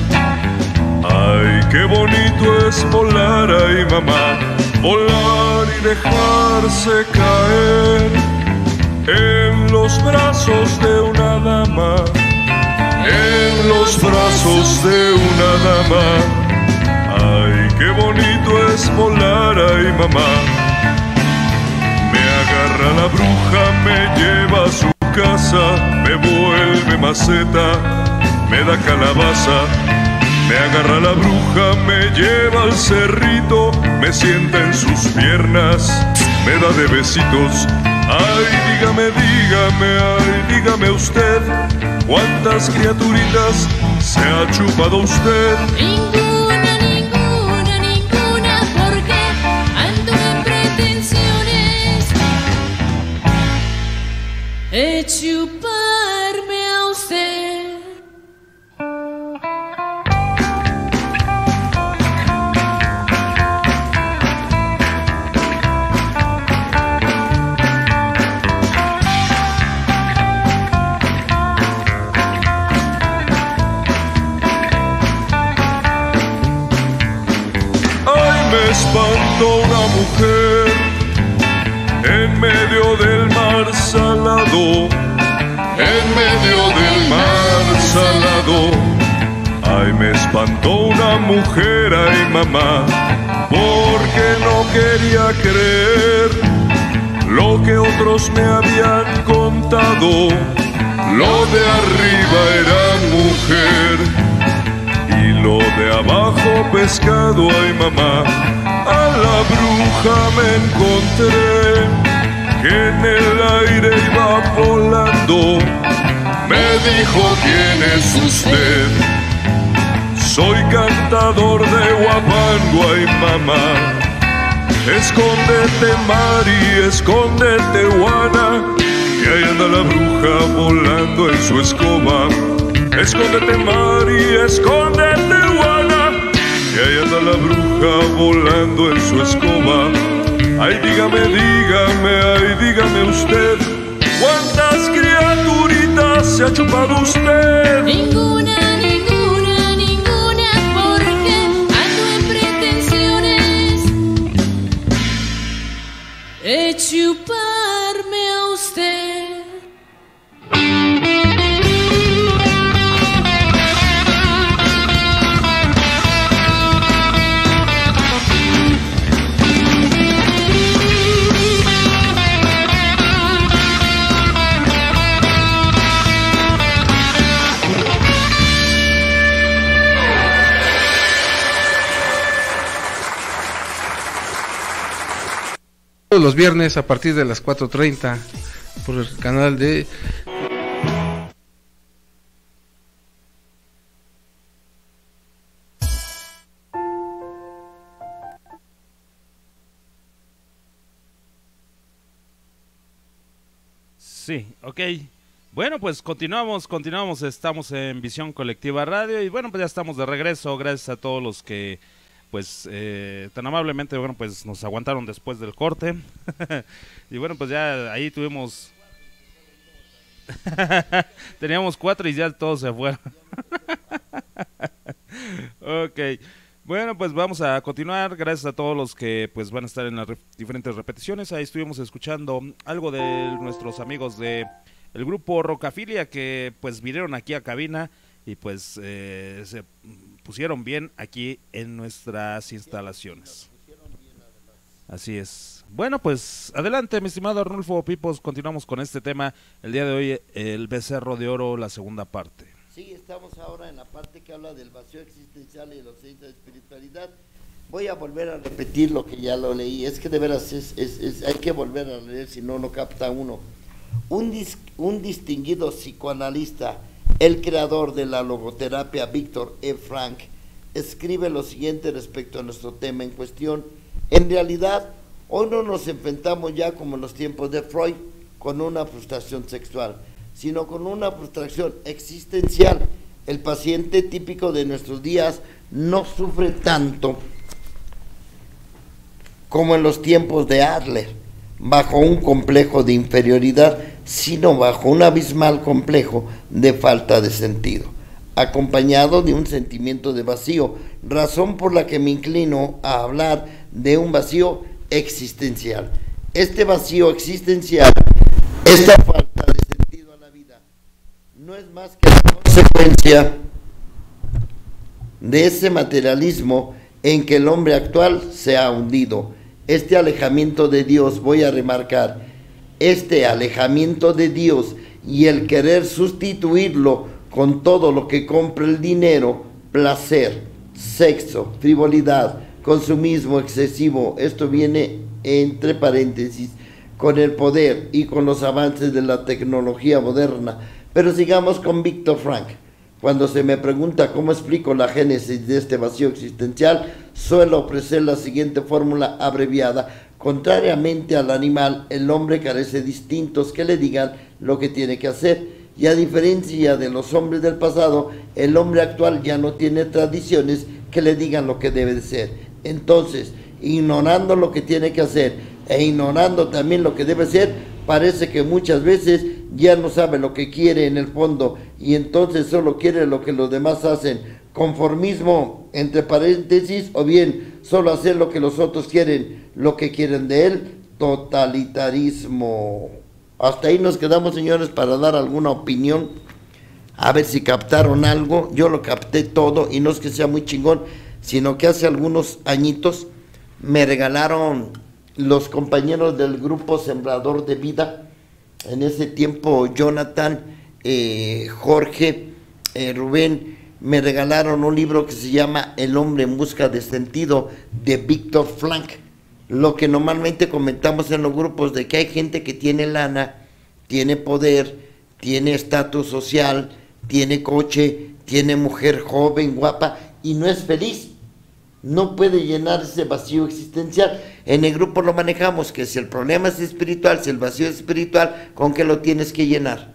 F: Ay, qué bonito es volar, ay mamá, volar y dejarse caer en los brazos de una dama, en los brazos de una dama. Ay, qué bonito es volar, ay mamá. Agarra la bruja, me lleva a su casa, me vuelve maceta, me da calabaza. Me agarra la bruja, me lleva al cerrito, me sienta en sus piernas, me da de besitos. Ay, dígame, dígame, ay, dígame usted, ¿cuántas criaturitas se ha chupado usted?
G: Ninguna, ninguna, ninguna, porque ando en pretensiones de chuparme a usted.
F: Ay, me espantó una mujer en medio del mar salado, en medio del mar salado. Ay, me espantó una mujer, ay mamá, porque no quería creer lo que otros me habían contado. Lo de arriba era mujer de abajo pescado, ay mamá. A la bruja me encontré, que en el aire iba volando. Me dijo, ¿quién es usted? Soy cantador de guapango, ay mamá. Escóndete, Mari, escóndete, Juana, que ahí anda la bruja volando en su escoba. Escóndete, Mari, escóndete, Juana, que ahí anda la bruja volando en su escoba. Ay, dígame, dígame, ay, dígame usted, ¿cuántas criaturitas se ha chupado usted?
G: Ninguna, ninguna, ninguna, porque ando en pretensiones de chuparme a usted.
H: Todos los viernes a partir de las cuatro treinta por el canal de
A: Sí, ok. Bueno, pues continuamos, continuamos, estamos en Visión Colectiva Radio y bueno, pues ya estamos de regreso, gracias a todos los que pues eh, tan amablemente, bueno, pues nos aguantaron después del corte. Y bueno, pues ya ahí tuvimos teníamos cuatro y ya todos se fueron. Ok, bueno, pues vamos a continuar, gracias a todos los que pues van a estar en las re diferentes repeticiones. Ahí estuvimos escuchando algo de nuestros amigos de el grupo Rocafilia, que pues vinieron aquí a cabina y pues eh, se pusieron bien aquí en nuestras instalaciones. Así es. Bueno, pues adelante, mi estimado Arnulfo Pipos, continuamos con este tema. El día de hoy, el becerro de oro, la segunda parte.
B: Sí, estamos ahora en la parte que habla del vacío existencial y la ausencia de espiritualidad. Voy a volver a repetir lo que ya lo leí. Es que de veras es, es, es, hay que volver a leer, si no, no capta uno. Un, dis, un distinguido psicoanalista, el creador de la logoterapia, Víctor E. Frank, escribe lo siguiente respecto a nuestro tema en cuestión. En realidad, hoy no nos enfrentamos ya como en los tiempos de Freud con una frustración sexual, sino con una frustración existencial. El paciente típico de nuestros días no sufre tanto como en los tiempos de Adler, bajo un complejo de inferioridad, sino bajo un abismal complejo de falta de sentido, acompañado de un sentimiento de vacío, razón por la que me inclino a hablar de un vacío existencial. Este vacío existencial, esta falta de sentido a la vida, no es más que la consecuencia de ese materialismo en que el hombre actual se ha hundido. Este alejamiento de Dios, voy a remarcar, este alejamiento de Dios y el querer sustituirlo con todo lo que compra el dinero, placer, sexo, frivolidad, consumismo excesivo, esto viene entre paréntesis, con el poder y con los avances de la tecnología moderna. Pero sigamos con Víctor Frank. Cuando se me pregunta cómo explico la génesis de este vacío existencial, suelo ofrecer la siguiente fórmula abreviada. Contrariamente al animal, el hombre carece de instintos que le digan lo que tiene que hacer, y a diferencia de los hombres del pasado, el hombre actual ya no tiene tradiciones que le digan lo que debe de ser. Entonces, ignorando lo que tiene que hacer e ignorando también lo que debe ser, parece que muchas veces ya no sabe lo que quiere en el fondo y entonces solo quiere lo que los demás hacen. Conformismo, entre paréntesis, o bien solo hacer lo que los otros quieren, lo que quieren de él, totalitarismo. Hasta ahí nos quedamos, señores, para dar alguna opinión, a ver si captaron algo. Yo lo capté todo y no es que sea muy chingón, sino que hace algunos añitos me regalaron los compañeros del grupo Sembrador de Vida, en ese tiempo Jonathan, eh, Jorge, eh, Rubén, me regalaron un libro que se llama El hombre en busca de sentido, de Víctor Frank. Lo que normalmente comentamos en los grupos, de que hay gente que tiene lana, tiene poder, tiene estatus social, tiene coche, tiene mujer joven, guapa, y no es feliz. No puede llenar ese vacío existencial. En el grupo lo manejamos, que si el problema es espiritual, si el vacío es espiritual, ¿con qué lo tienes que llenar?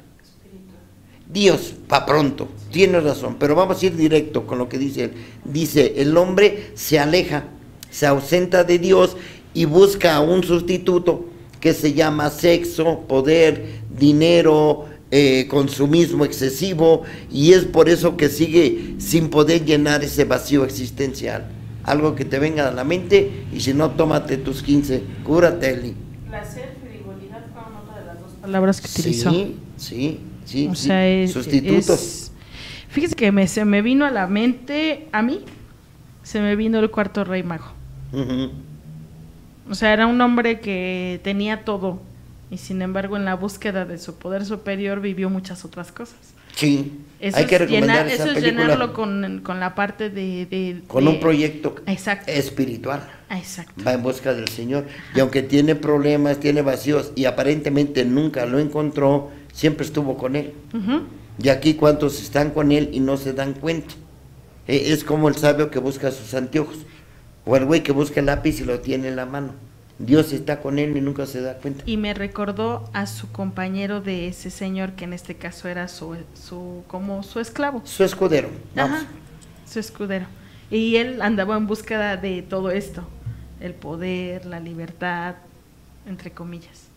B: Dios, pa' pronto, tiene razón, pero vamos a ir directo con lo que dice él. Dice, el hombre se aleja, se ausenta de Dios y busca un sustituto que se llama sexo, poder, dinero, eh, consumismo excesivo, y es por eso que sigue sin poder llenar ese vacío existencial. Algo que te venga a la mente, y si no, tómate tus quince, cúrate, Eli.
C: Placer, frivolidad fueron otra de las dos palabras que utilizó.
B: Sí, sí, sí,
C: o
B: sí.
C: sea, es,
B: Sustitutos.
C: Es, fíjese que me, se me vino a la mente, a mí, se me vino el cuarto rey mago.
B: Uh-huh.
C: O sea, era un hombre que tenía todo, y sin embargo en la búsqueda de su poder superior vivió muchas otras cosas.
B: Sí,
C: eso
B: hay que recomendar
C: llenar,
B: esa
C: eso es
B: película.
C: llenarlo con, con la parte de... de
B: con
C: de,
B: un proyecto
C: exacto,
B: espiritual.
C: Exacto.
B: Va en busca del Señor. Y aunque tiene problemas, tiene vacíos, y aparentemente nunca lo encontró, siempre estuvo con Él.
C: Uh-huh.
B: Y aquí cuántos están con Él y no se dan cuenta. Eh, es como el sabio que busca sus anteojos, o el güey que busca el lápiz y lo tiene en la mano. Dios está con él y nunca se da cuenta.
C: Y me recordó a su compañero de ese señor, que en este caso era su, su como su esclavo.
B: Su escudero. Vamos.
C: Ajá, su escudero. Y él andaba en búsqueda de todo esto, el poder, la libertad, entre comillas.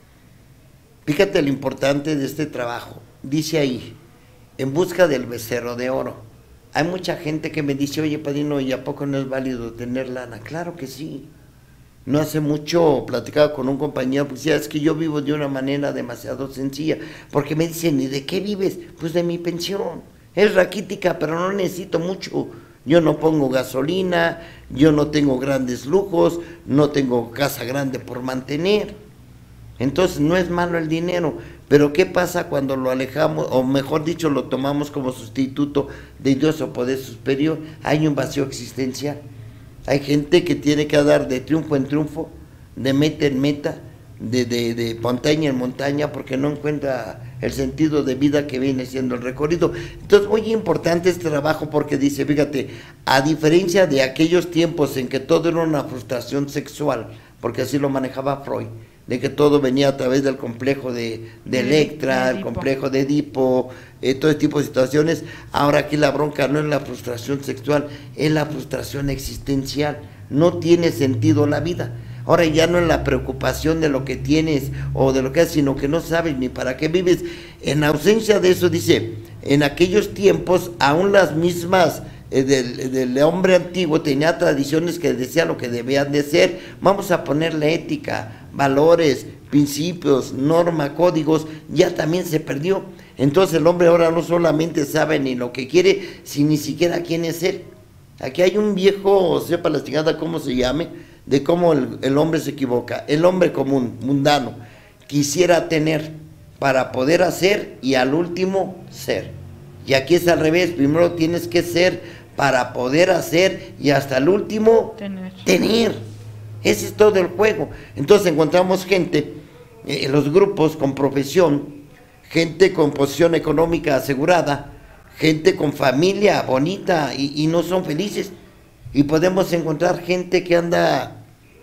B: Fíjate lo importante de este trabajo. Dice ahí, en busca del becerro de oro. Hay mucha gente que me dice, oye, padrino, ¿y a poco no es válido tener lana? Claro que sí. No hace mucho platicaba con un compañero, pues decía, es que yo vivo de una manera demasiado sencilla, porque me dicen, ¿y de qué vives? Pues de mi pensión. Es raquítica, pero no necesito mucho. Yo no pongo gasolina, yo no tengo grandes lujos, no tengo casa grande por mantener. Entonces no es malo el dinero, pero ¿qué pasa cuando lo alejamos, o mejor dicho, lo tomamos como sustituto de Dios o poder superior? Hay un vacío existencial. Hay gente que tiene que dar de triunfo en triunfo, de meta en meta, de, de, de montaña en montaña, porque no encuentra el sentido de vida que viene siendo el recorrido. Entonces, muy importante este trabajo, porque dice, fíjate, a diferencia de aquellos tiempos en que todo era una frustración sexual, porque así lo manejaba Freud, de que todo venía a través del complejo de, de Electra, de el complejo de Edipo, eh, todo tipo de situaciones. Ahora aquí la bronca no es la frustración sexual, es la frustración existencial. No tiene sentido la vida. Ahora ya no es la preocupación de lo que tienes o de lo que haces, sino que no sabes ni para qué vives. En ausencia de eso, dice, en aquellos tiempos aún las mismas eh, del, del hombre antiguo tenía tradiciones que decían lo que debían de ser. Vamos a ponerle ética, valores, principios, norma, códigos, ya también se perdió. Entonces el hombre ahora no solamente sabe ni lo que quiere, sino ni siquiera quién es él. Aquí hay un viejo, sepa la chingada cómo se llame, de cómo el, el hombre se equivoca. El hombre común, mundano, quisiera tener para poder hacer y al último ser. Y aquí es al revés, primero tienes que ser para poder hacer y hasta el último
C: tener.
B: tener. Ese es todo el juego. Entonces encontramos gente eh, en los grupos con profesión, gente con posición económica asegurada, gente con familia bonita y, y no son felices. Y podemos encontrar gente que anda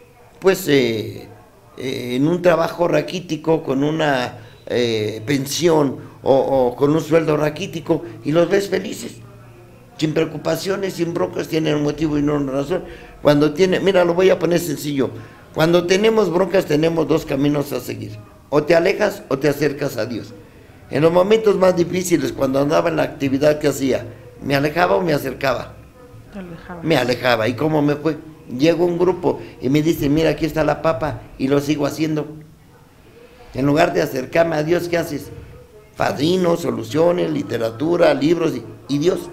B: pues eh, eh, en un trabajo raquítico con una eh, pensión o, o con un sueldo raquítico y los ves felices, sin preocupaciones, sin broncas, tienen un motivo y no una razón. Cuando tiene, mira, lo voy a poner sencillo, cuando tenemos broncas tenemos dos caminos a seguir, o te alejas o te acercas a Dios. En los momentos más difíciles, cuando andaba en la actividad que hacía, ¿me alejaba o me acercaba?
C: Te alejaba.
B: Me alejaba. ¿Y cómo me fue? Llegó un grupo y me dice, mira, aquí está la papa, y lo sigo haciendo. En lugar de acercarme a Dios, ¿qué haces? Padrinos, soluciones, literatura, libros y, y Dios.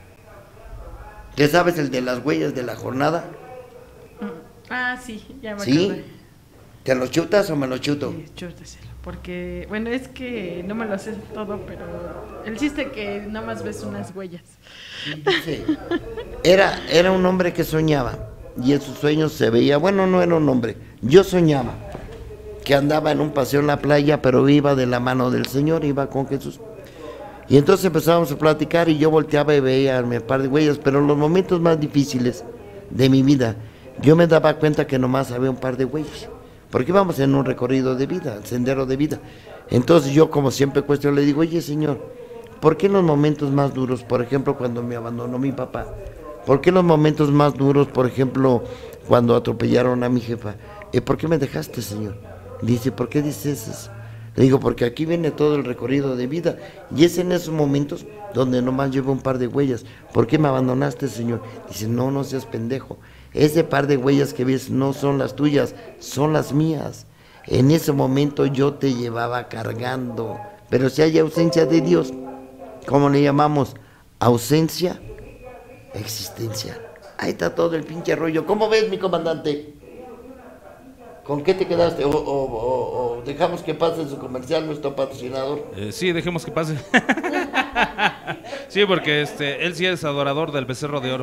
B: ¿Te sabes el de las huellas de la jornada?
C: Ah, sí, ya me
B: ¿Sí?
C: acordé.
B: ¿Te lo chutas o me lo chuto?
C: Sí, chútaselo, porque, bueno, es que no me lo sé todo, pero el chiste que nada más ves unas huellas.
B: Sí. Era, era un hombre que soñaba, y en sus sueños se veía, bueno, no era un hombre, yo soñaba que andaba en un paseo en la playa, pero iba de la mano del Señor, iba con Jesús. Y entonces empezábamos a platicar y yo volteaba y veía un par de huellas, pero en los momentos más difíciles de mi vida, yo me daba cuenta que nomás había un par de huellas, porque íbamos en un recorrido de vida, sendero de vida. Entonces yo, como siempre cuestiono, le digo, oye Señor, ¿por qué en los momentos más duros, por ejemplo, cuando me abandonó mi papá? ¿Por qué en los momentos más duros, por ejemplo, cuando atropellaron a mi jefa? ¿Eh, ¿Por qué me dejaste, Señor? Dice, ¿por qué dices eso? Le digo, porque aquí viene todo el recorrido de vida, y es en esos momentos donde nomás llevo un par de huellas. ¿Por qué me abandonaste, Señor? Dice, no, no seas pendejo. Ese par de huellas que ves no son las tuyas, son las mías. En ese momento yo te llevaba cargando. Pero si hay ausencia de Dios, ¿cómo le llamamos? Ausencia, existencia. Ahí está todo el pinche rollo. ¿Cómo ves, mi comandante? ¿Con qué te quedaste? ¿O, o, o, o dejamos que pase su comercial nuestro patrocinador?
A: Eh, sí, dejemos que pase. Sí, porque este, él sí es adorador del becerro de oro.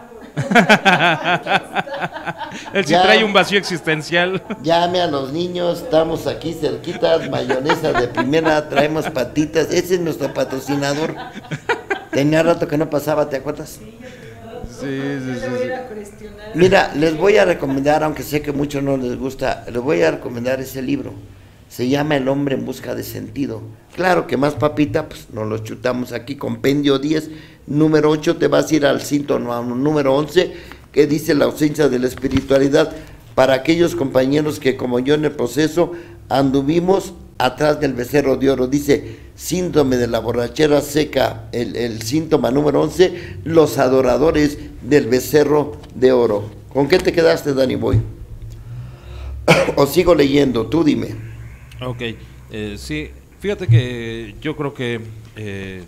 A: Él sí
B: Ya.
A: trae un vacío existencial.
B: Llame a los niños, estamos aquí cerquitas, mayonesa de primera, traemos patitas. Ese es nuestro patrocinador. Tenía rato que no pasaba, ¿te acuerdas?
A: Sí, sí, sí, sí.
B: Mira, les voy a recomendar, aunque sé que mucho no les gusta, les voy a recomendar ese libro. Se llama El hombre en busca de sentido. Claro que más papita, pues nos lo chutamos aquí, compendio diez, número ocho, te vas a ir al cinto número once, que dice la ausencia de la espiritualidad, para aquellos compañeros que como yo en el proceso anduvimos atrás del becerro de oro. Dice, síndrome de la borrachera seca, el, el síntoma número once, los adoradores del becerro de oro. ¿Con qué te quedaste, Danny Boy? ¿O sigo leyendo? Tú dime.
A: Ok, eh, sí, fíjate que yo creo que eh,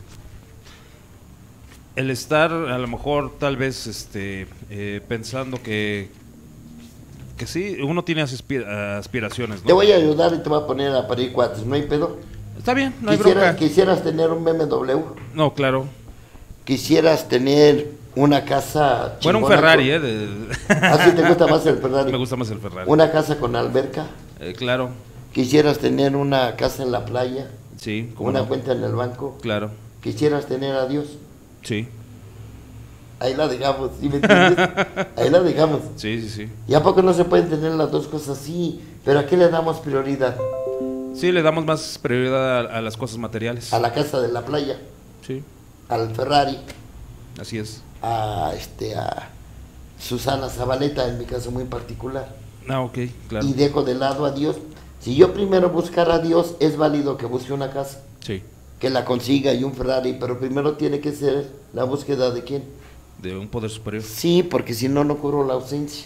A: el estar a lo mejor tal vez este, eh, pensando que, que sí, uno tiene aspir- aspiraciones, ¿no?
B: Te voy a ayudar y te voy a poner a parir cuates, ¿no hay pedo?
A: Está bien, no hay
B: Quisiera-
A: bronca.
B: Quisieras tener un B M W,
A: No, claro.
B: quisieras tener una casa
A: Bueno, un
B: chingona
A: Ferrari,
B: con-
A: ¿eh? De-
B: ¿Ah, sí te gusta más el Ferrari?
A: Me gusta más el Ferrari.
B: Una casa con alberca,
A: Eh, claro,
B: quisieras tener una casa en la playa,
A: sí, ¿cómo
B: una
A: no?
B: cuenta en el banco,
A: Claro,
B: quisieras tener a Dios.
A: sí,
B: Ahí la dejamos, ¿sí me entiendes? Ahí la dejamos.
A: sí, sí, sí.
B: ¿Y a poco no se pueden tener las dos cosas? Sí, pero ¿a qué le damos prioridad?
A: Sí, le damos más prioridad a, a las cosas materiales.
B: A la casa de la playa,
A: Sí,
B: al Ferrari,
A: así es.
B: a este a Susana Zabaleta, en mi caso muy particular.
A: Ah, ok, claro.
B: Y dejo de lado a Dios. Si yo primero buscar a Dios, es válido que busque una casa,
A: Sí,
B: que la consiga y un Ferrari, pero primero tiene que ser la búsqueda de quién.
A: de un poder superior.
B: Sí, porque si no, no cubro la ausencia.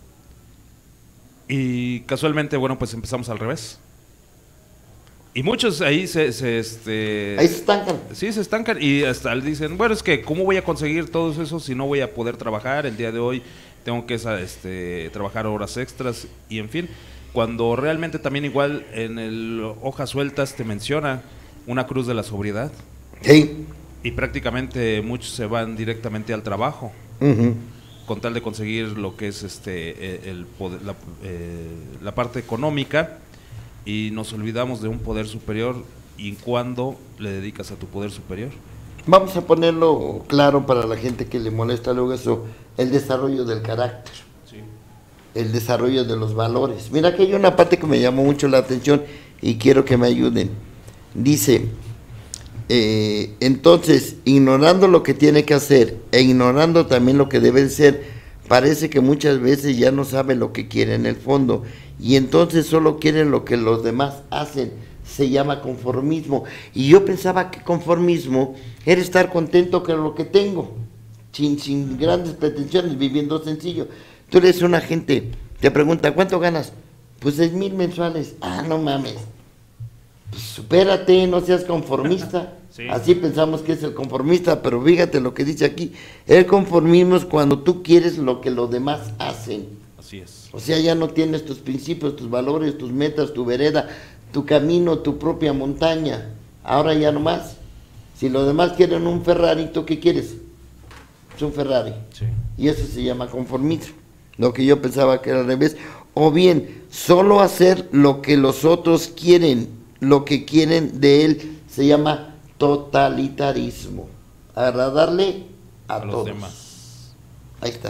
A: Y casualmente, bueno, pues empezamos al revés. Y muchos ahí se, se este
B: Ahí se estancan.
A: sí se estancan y hasta dicen, bueno, es que cómo voy a conseguir todo eso si no voy a poder trabajar el día de hoy, tengo que esa- este trabajar horas extras y en fin, cuando realmente también igual en el hojas sueltas te menciona una cruz de la sobriedad
B: Sí.
A: y prácticamente muchos se van directamente al trabajo
B: Ujú.
A: con tal de conseguir lo que es este eh, el poder- la, eh, la parte económica y nos olvidamos de un poder superior. ¿Y cuándo le dedicas a tu poder superior?
B: Vamos a ponerlo claro para la gente que le molesta luego eso, el desarrollo del carácter,
A: Sí.
B: el desarrollo de los valores. Mira que hay una parte que me llamó mucho la atención y quiero que me ayuden. Dice, eh, entonces, ignorando lo que tiene que hacer e ignorando también lo que debe de ser, parece que muchas veces ya no sabe lo que quiere en el fondo y entonces solo quiere lo que los demás hacen. Se llama conformismo. Y yo pensaba que conformismo era estar contento con lo que tengo, sin, sin grandes pretensiones, viviendo sencillo. Tú eres una gente, te pregunta, ¿cuánto ganas? Pues seis mil mensuales. Ah, no mames. Pues supérate, no seas conformista.
A: Sí.
B: Así pensamos que es el conformista, pero fíjate lo que dice aquí. El conformismo es cuando tú quieres lo que los demás hacen.
A: Así es.
B: O sea, ya no tienes tus principios, tus valores, tus metas, tu vereda, tu camino, tu propia montaña. Ahora ya no más. Si los demás quieren un Ferrari, ¿tú qué quieres? Es un Ferrari.
A: Sí.
B: Y eso se llama conformismo. Lo que yo pensaba que era al revés. O bien, solo hacer lo que los otros quieren, lo que quieren de él, se llama totalitarismo. Agradarle a,
A: A los
B: todos.
A: demás.
B: Ahí está.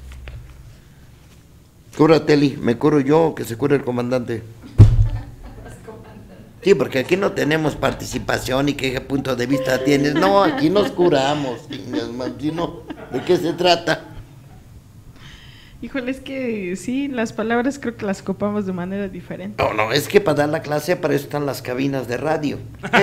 B: Cúrate, Eli. ¿Me curo yo o que se cure el comandante? Sí, porque aquí no tenemos participación y qué punto de vista tienes. No, aquí nos curamos. ¿De qué se trata?
C: Híjole, es que sí, las palabras creo que las ocupamos de manera diferente.
B: No, no, es que para dar la clase para eso están las cabinas de radio.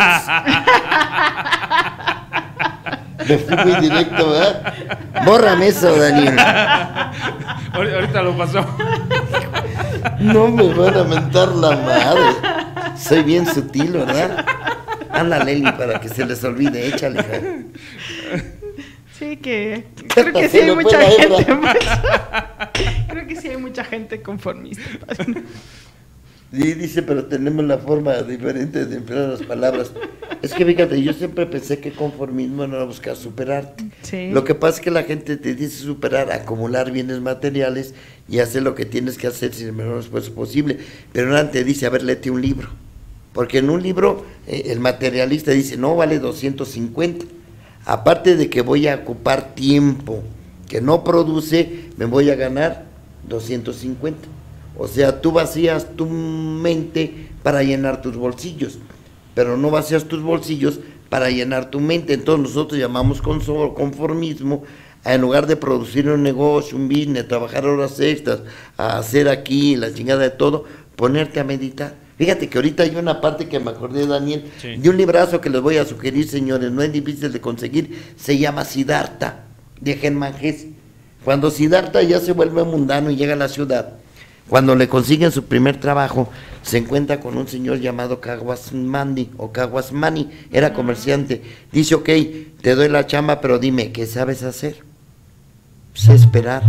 B: Me fui muy directo, ¿verdad? Bórrame eso, Daniel.
A: Ahorita lo pasó.
B: No me van a mentar la madre. Soy bien sutil, ¿verdad? Anda, Leli, para que se les olvide, échale. ¿Ja?
C: Sí, que creo que sí hay mucha gente. Creo que sí hay mucha gente conformista.
B: Sí, dice, pero tenemos la forma diferente de emplear las palabras. Es que fíjate, yo siempre pensé que conformismo no era buscar superarte.
C: Sí.
B: Lo que pasa es que la gente te dice superar, acumular bienes materiales y hacer lo que tienes que hacer sin el menor esfuerzo posible. Pero nada te dice, a ver, léete un libro. Porque en un libro eh, el materialista dice, no, vale doscientos cincuenta. Aparte de que voy a ocupar tiempo que no produce, me voy a ganar doscientos cincuenta. O sea, tú vacías tu mente para llenar tus bolsillos, pero no vacías tus bolsillos para llenar tu mente. Entonces nosotros llamamos conformismo a, en lugar de producir un negocio, un business, trabajar horas extras, a hacer aquí la chingada de todo, ponerte a meditar. Fíjate que ahorita hay una parte que me acordé, Daniel, sí, de un librazo que les voy a sugerir, señores, no es difícil de conseguir, se llama Siddhartha, de Germán Hesse. Cuando Siddhartha ya se vuelve mundano y llega a la ciudad, cuando le consiguen su primer trabajo, se encuentra con un señor llamado Kawasmani, o Kawasmani, era comerciante. Dice, ok, te doy la chamba, pero dime, ¿qué sabes hacer? Sé esperar,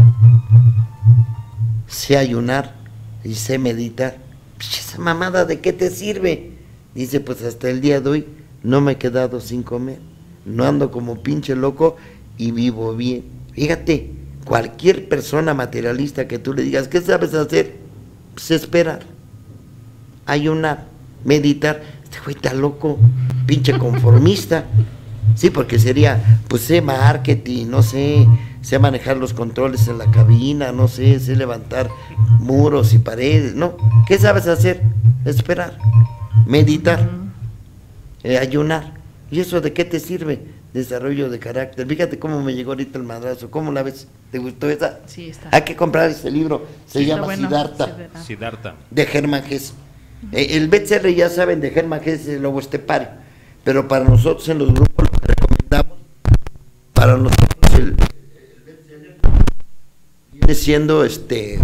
B: sé ayunar y sé meditar. Esa mamada, ¿de qué te sirve? Dice, pues hasta el día de hoy no me he quedado sin comer, no ando como pinche loco y vivo bien. Fíjate, cualquier persona materialista que tú le digas, ¿qué sabes hacer? Pues esperar, ayunar, meditar. Este güey está loco, pinche conformista. Sí, porque sería, pues sé marketing, no sé, sé manejar los controles en la cabina, no sé, sé levantar muros y paredes, no. ¿Qué sabes hacer? Esperar, meditar, eh, ayunar. ¿Y eso de qué te sirve? Desarrollo de carácter. Fíjate cómo me llegó ahorita el madrazo. ¿Cómo la ves? ¿Te gustó esa?
C: Sí, está.
B: Hay que comprar ese libro. Se
C: Sí,
B: llama
C: bueno.
B: Siddhartha,
A: Siddhartha.
B: de Germán Hesse. Eh, el bestseller, ya saben, de Germán Hesse es El Lobo Estepario. Pero para nosotros en los grupos lo que recomendamos, para nosotros el, el bestseller viene siendo este,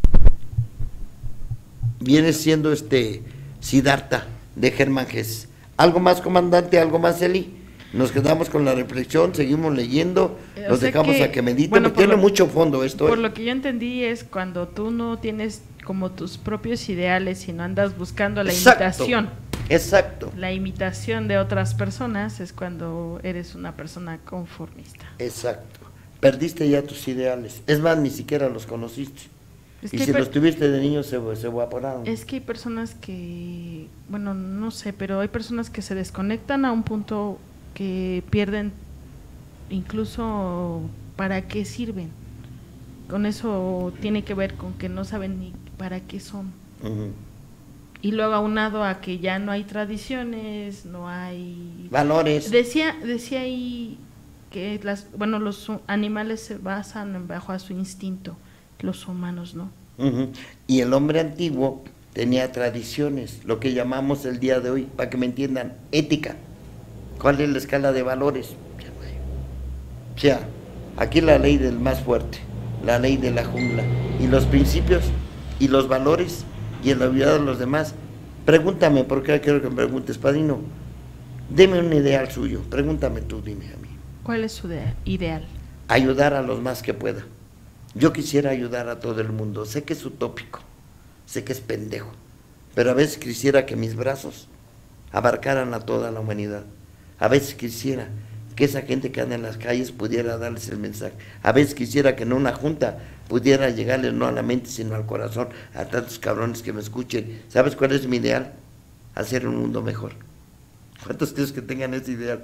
B: viene siendo este Siddhartha, de Germán Hesse. ¿Algo más, comandante? ¿Algo más, Eli? Nos quedamos con la reflexión, seguimos leyendo,
C: Eh, o
B: los
C: sea
B: dejamos
C: que,
B: a que mediten,
C: bueno,
B: tiene
C: por lo-
B: mucho fondo esto.
C: Por
B: ¿eh?
C: lo que yo entendí es cuando tú no tienes como tus propios ideales y no andas buscando la
B: Exacto.
C: imitación.
B: Exacto,
C: La imitación de otras personas es cuando eres una persona conformista.
B: exacto. Perdiste ya tus ideales. Es más, ni siquiera los conociste.
C: Es
B: y
C: que
B: si
C: per-
B: los tuviste de niños se, se evaporaron.
C: Es que hay personas que, bueno, no sé, pero hay personas que se desconectan a un punto que pierden incluso para qué sirven. Con eso tiene que ver con que no saben ni para qué son.
B: Ujú.
C: Y luego aunado a que ya no hay tradiciones, no hay
B: Valores.
C: Decía, decía ahí que las, bueno, los hu- animales se basan en bajo a su instinto, los humanos no.
B: Ujú. Y el hombre antiguo tenía tradiciones, lo que llamamos el día de hoy, para que me entiendan, ética. ¿Cuál es la escala de valores? O sea, aquí la ley del más fuerte, la ley de la jungla, y los principios y los valores y el olvidado de los demás. Pregúntame, porque quiero que me preguntes, padrino, deme un ideal suyo, pregúntame tú, dime a mí.
C: ¿Cuál es su de- ideal?
B: Ayudar a los más que pueda. Yo quisiera ayudar a todo el mundo, sé que es utópico, sé que es pendejo, pero a veces quisiera que mis brazos abarcaran a toda la humanidad. A veces quisiera que esa gente que anda en las calles pudiera darles el mensaje. A veces quisiera que en una junta pudiera llegarles no a la mente, sino al corazón, a tantos cabrones que me escuchen. ¿Sabes cuál es mi ideal? Hacer un mundo mejor. ¿Cuántos crees que tengan ese ideal?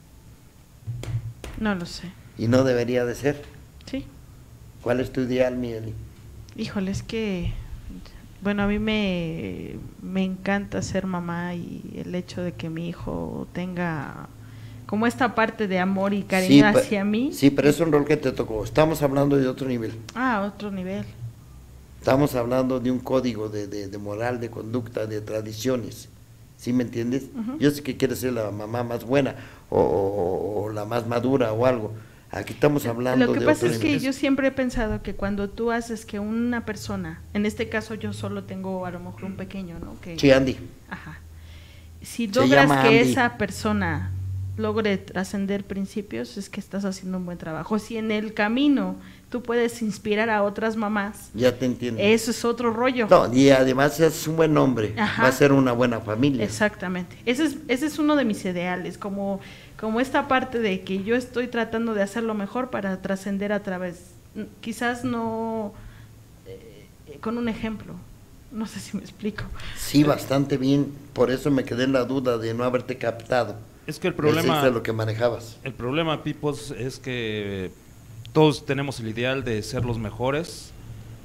C: No lo sé.
B: Y no debería de ser.
C: Sí.
B: ¿Cuál es tu ideal, mi Eli?
C: Híjole, es que, bueno, a mí me, me encanta ser mamá y el hecho de que mi hijo tenga como esta parte de amor y cariño
B: Sí, pe-
C: hacia mí.
B: Sí, pero es un rol que te tocó. Estamos hablando de otro nivel.
C: Ah, otro nivel.
B: Estamos hablando de un código de, de, de moral, de conducta, de tradiciones. ¿Sí me entiendes?
C: Ujú.
B: Yo sé que quieres ser la mamá más buena o, o- o la más madura o algo. Aquí estamos hablando
C: Lo que
B: de
C: pasa
B: otro
C: es que
B: nivel.
C: yo siempre he pensado que cuando tú haces que una persona, en este caso yo solo tengo a lo mejor un pequeño, ¿no? Que,
B: Sí, Andy.
C: Ajá. Si
B: Se
C: logras
B: llama
C: que
B: Andy.
C: esa persona logre trascender principios, es que estás haciendo un buen trabajo. Si en el camino tú puedes inspirar a otras mamás,
B: Ya te entiendo.
C: eso es otro rollo.
B: No, y además es un buen hombre.
C: Ajá.
B: Va a ser una buena familia.
C: Exactamente. Ese es, ese es uno de mis ideales, como, como esta parte de que yo estoy tratando de hacerlo mejor para trascender a través, n- quizás no eh, con un ejemplo, no sé si me explico.
B: Sí, bastante bien. Por eso me quedé en la duda de no haberte captado.
A: Es que el
B: Ese
A: problema,
B: es lo que manejabas.
A: el problema, Pipos, es que todos tenemos el ideal de ser los mejores,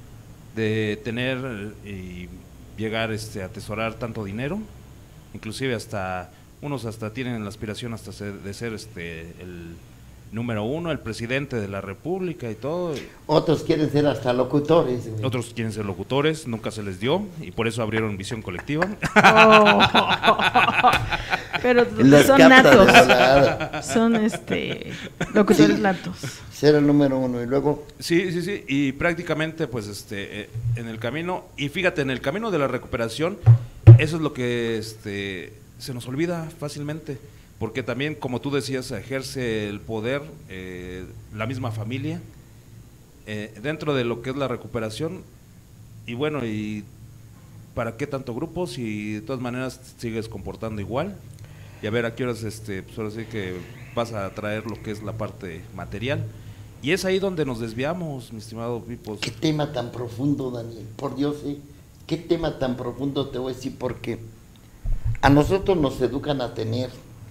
A: de tener y llegar este, a atesorar tanto dinero, inclusive hasta unos hasta tienen la aspiración hasta ser- de ser este el número uno, el presidente de la república y todo.
B: Otros quieren ser hasta locutores. güey.
A: Otros quieren ser locutores, nunca se les dio y por eso abrieron Visión Colectiva.
C: Oh. Pero
B: Las
C: son
B: capta de
C: natos,
B: volada.
C: son este locutores natos.
B: Ser el número uno y luego
A: Sí, sí, sí, y prácticamente pues este eh, en el camino, y fíjate, en el camino de la recuperación, eso es lo que este se nos olvida fácilmente, porque también, como tú decías, ejerce el poder eh, la misma familia eh, dentro de lo que es la recuperación, y bueno, y ¿para qué tanto grupo si de todas maneras sigues comportando igual? Y a ver a qué horas, este, pues ahora sí que vas a traer lo que es la parte material. Y es ahí donde nos desviamos, mi estimado Pipos.
B: qué tema tan profundo, Daniel. Por Dios, ¿eh? Qué tema tan profundo, te voy a decir, porque a nosotros nos educan a tener,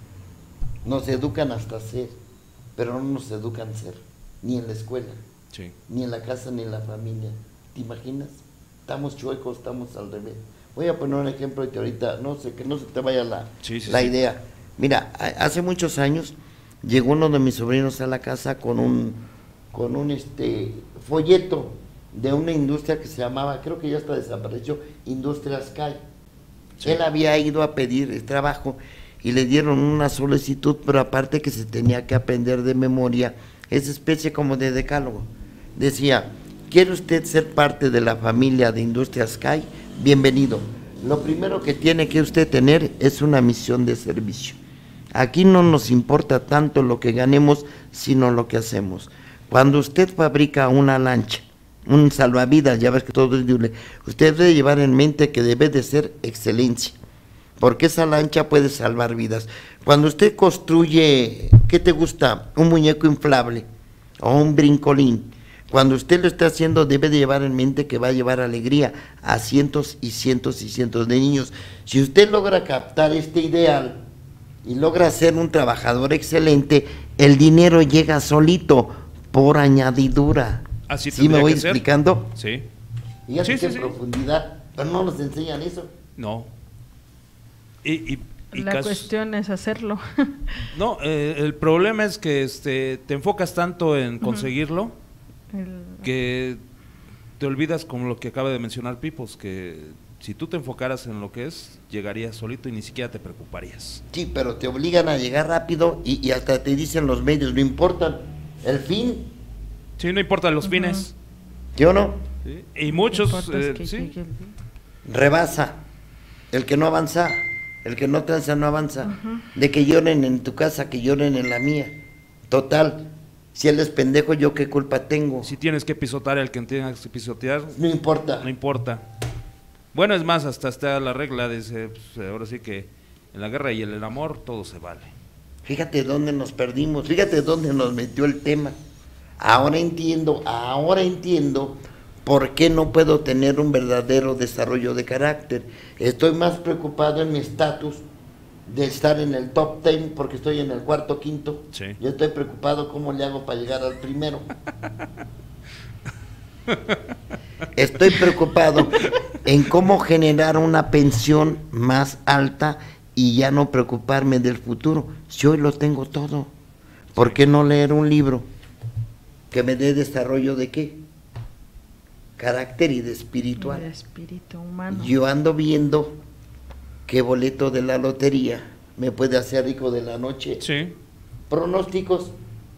B: nos educan hasta ser, pero no nos educan a ser, ni en la escuela,
A: Sí.
B: ni en la casa, ni en la familia. ¿Te imaginas? Estamos chuecos, estamos al revés. Voy a poner un ejemplo y que ahorita, no sé, que no se te vaya la,
A: Sí, sí,
B: la
A: sí.
B: idea. Mira, a- hace muchos años llegó uno de mis sobrinos a la casa con un, con un este folleto de una industria que se llamaba, creo que ya está desapareció, Industria Sky.
A: Sí.
B: Él había ido a pedir el trabajo y le dieron una solicitud, pero aparte que se tenía que aprender de memoria, esa especie como de decálogo. Decía, ¿quiere usted ser parte de la familia de Industria Sky? Bienvenido. Lo primero que tiene que usted tener es una misión de servicio. Aquí no nos importa tanto lo que ganemos, sino lo que hacemos. Cuando usted fabrica una lancha, un salvavidas, ya ves que todo es libre, usted debe llevar en mente que debe de ser excelencia, porque esa lancha puede salvar vidas. Cuando usted construye, ¿qué te gusta? Un muñeco inflable o un brincolín. Cuando usted lo está haciendo, debe de llevar en mente que va a llevar alegría a cientos y cientos y cientos de niños. Si usted logra captar este ideal y logra ser un trabajador excelente, el dinero llega solito por añadidura.
A: Así
B: ¿Sí me
A: tendría
B: voy
A: que ser.
B: explicando?
A: Sí.
B: Fíjate
A: Sí,
B: qué
A: sí, sí.
B: profundidad, pero no nos enseñan eso.
A: No. Y, y, y
C: La
A: casos-
C: cuestión es hacerlo.
A: No, eh, el problema es que este te enfocas tanto en conseguirlo
C: El-
A: que te olvidas, como lo que acaba de mencionar Pipos, que si tú te enfocaras en lo que es, llegarías solito y ni siquiera te preocuparías.
B: Sí, pero te obligan a llegar rápido y, y hasta te dicen los medios, no importan el fin,
A: Sí, no importa los fines.
B: ¿sí o no?
A: Sí. Y muchos,
C: Lo que importa es
A: eh,
C: que
A: sí.
C: llegue el-
B: Rebasa. El que no avanza, el que no tranza no avanza. De que lloren en tu casa, que lloren en la mía. Total, si él es pendejo, yo qué culpa tengo.
A: Si tienes que pisotear al que tengas que pisotear,
B: No importa.
A: no importa. Bueno, es más, hasta está la regla, dice, pues, ahora sí que en la guerra y en el amor todo se vale.
B: Fíjate dónde nos perdimos, fíjate dónde nos metió el tema. Ahora entiendo, ahora entiendo por qué no puedo tener un verdadero desarrollo de carácter. Estoy más preocupado en mi estatus de estar en el top ten porque estoy en el cuarto, quinto.
A: Sí.
B: Yo estoy preocupado cómo le hago para llegar al primero. Estoy preocupado en cómo generar una pensión más alta y ya no preocuparme del futuro. Si hoy lo tengo todo, ¿por qué no leer un libro que me dé desarrollo de qué? Carácter y de espiritual.
C: De espíritu humano.
B: Yo ando viendo qué boleto de la lotería me puede hacer rico de la noche.
A: Sí.
B: Pronósticos.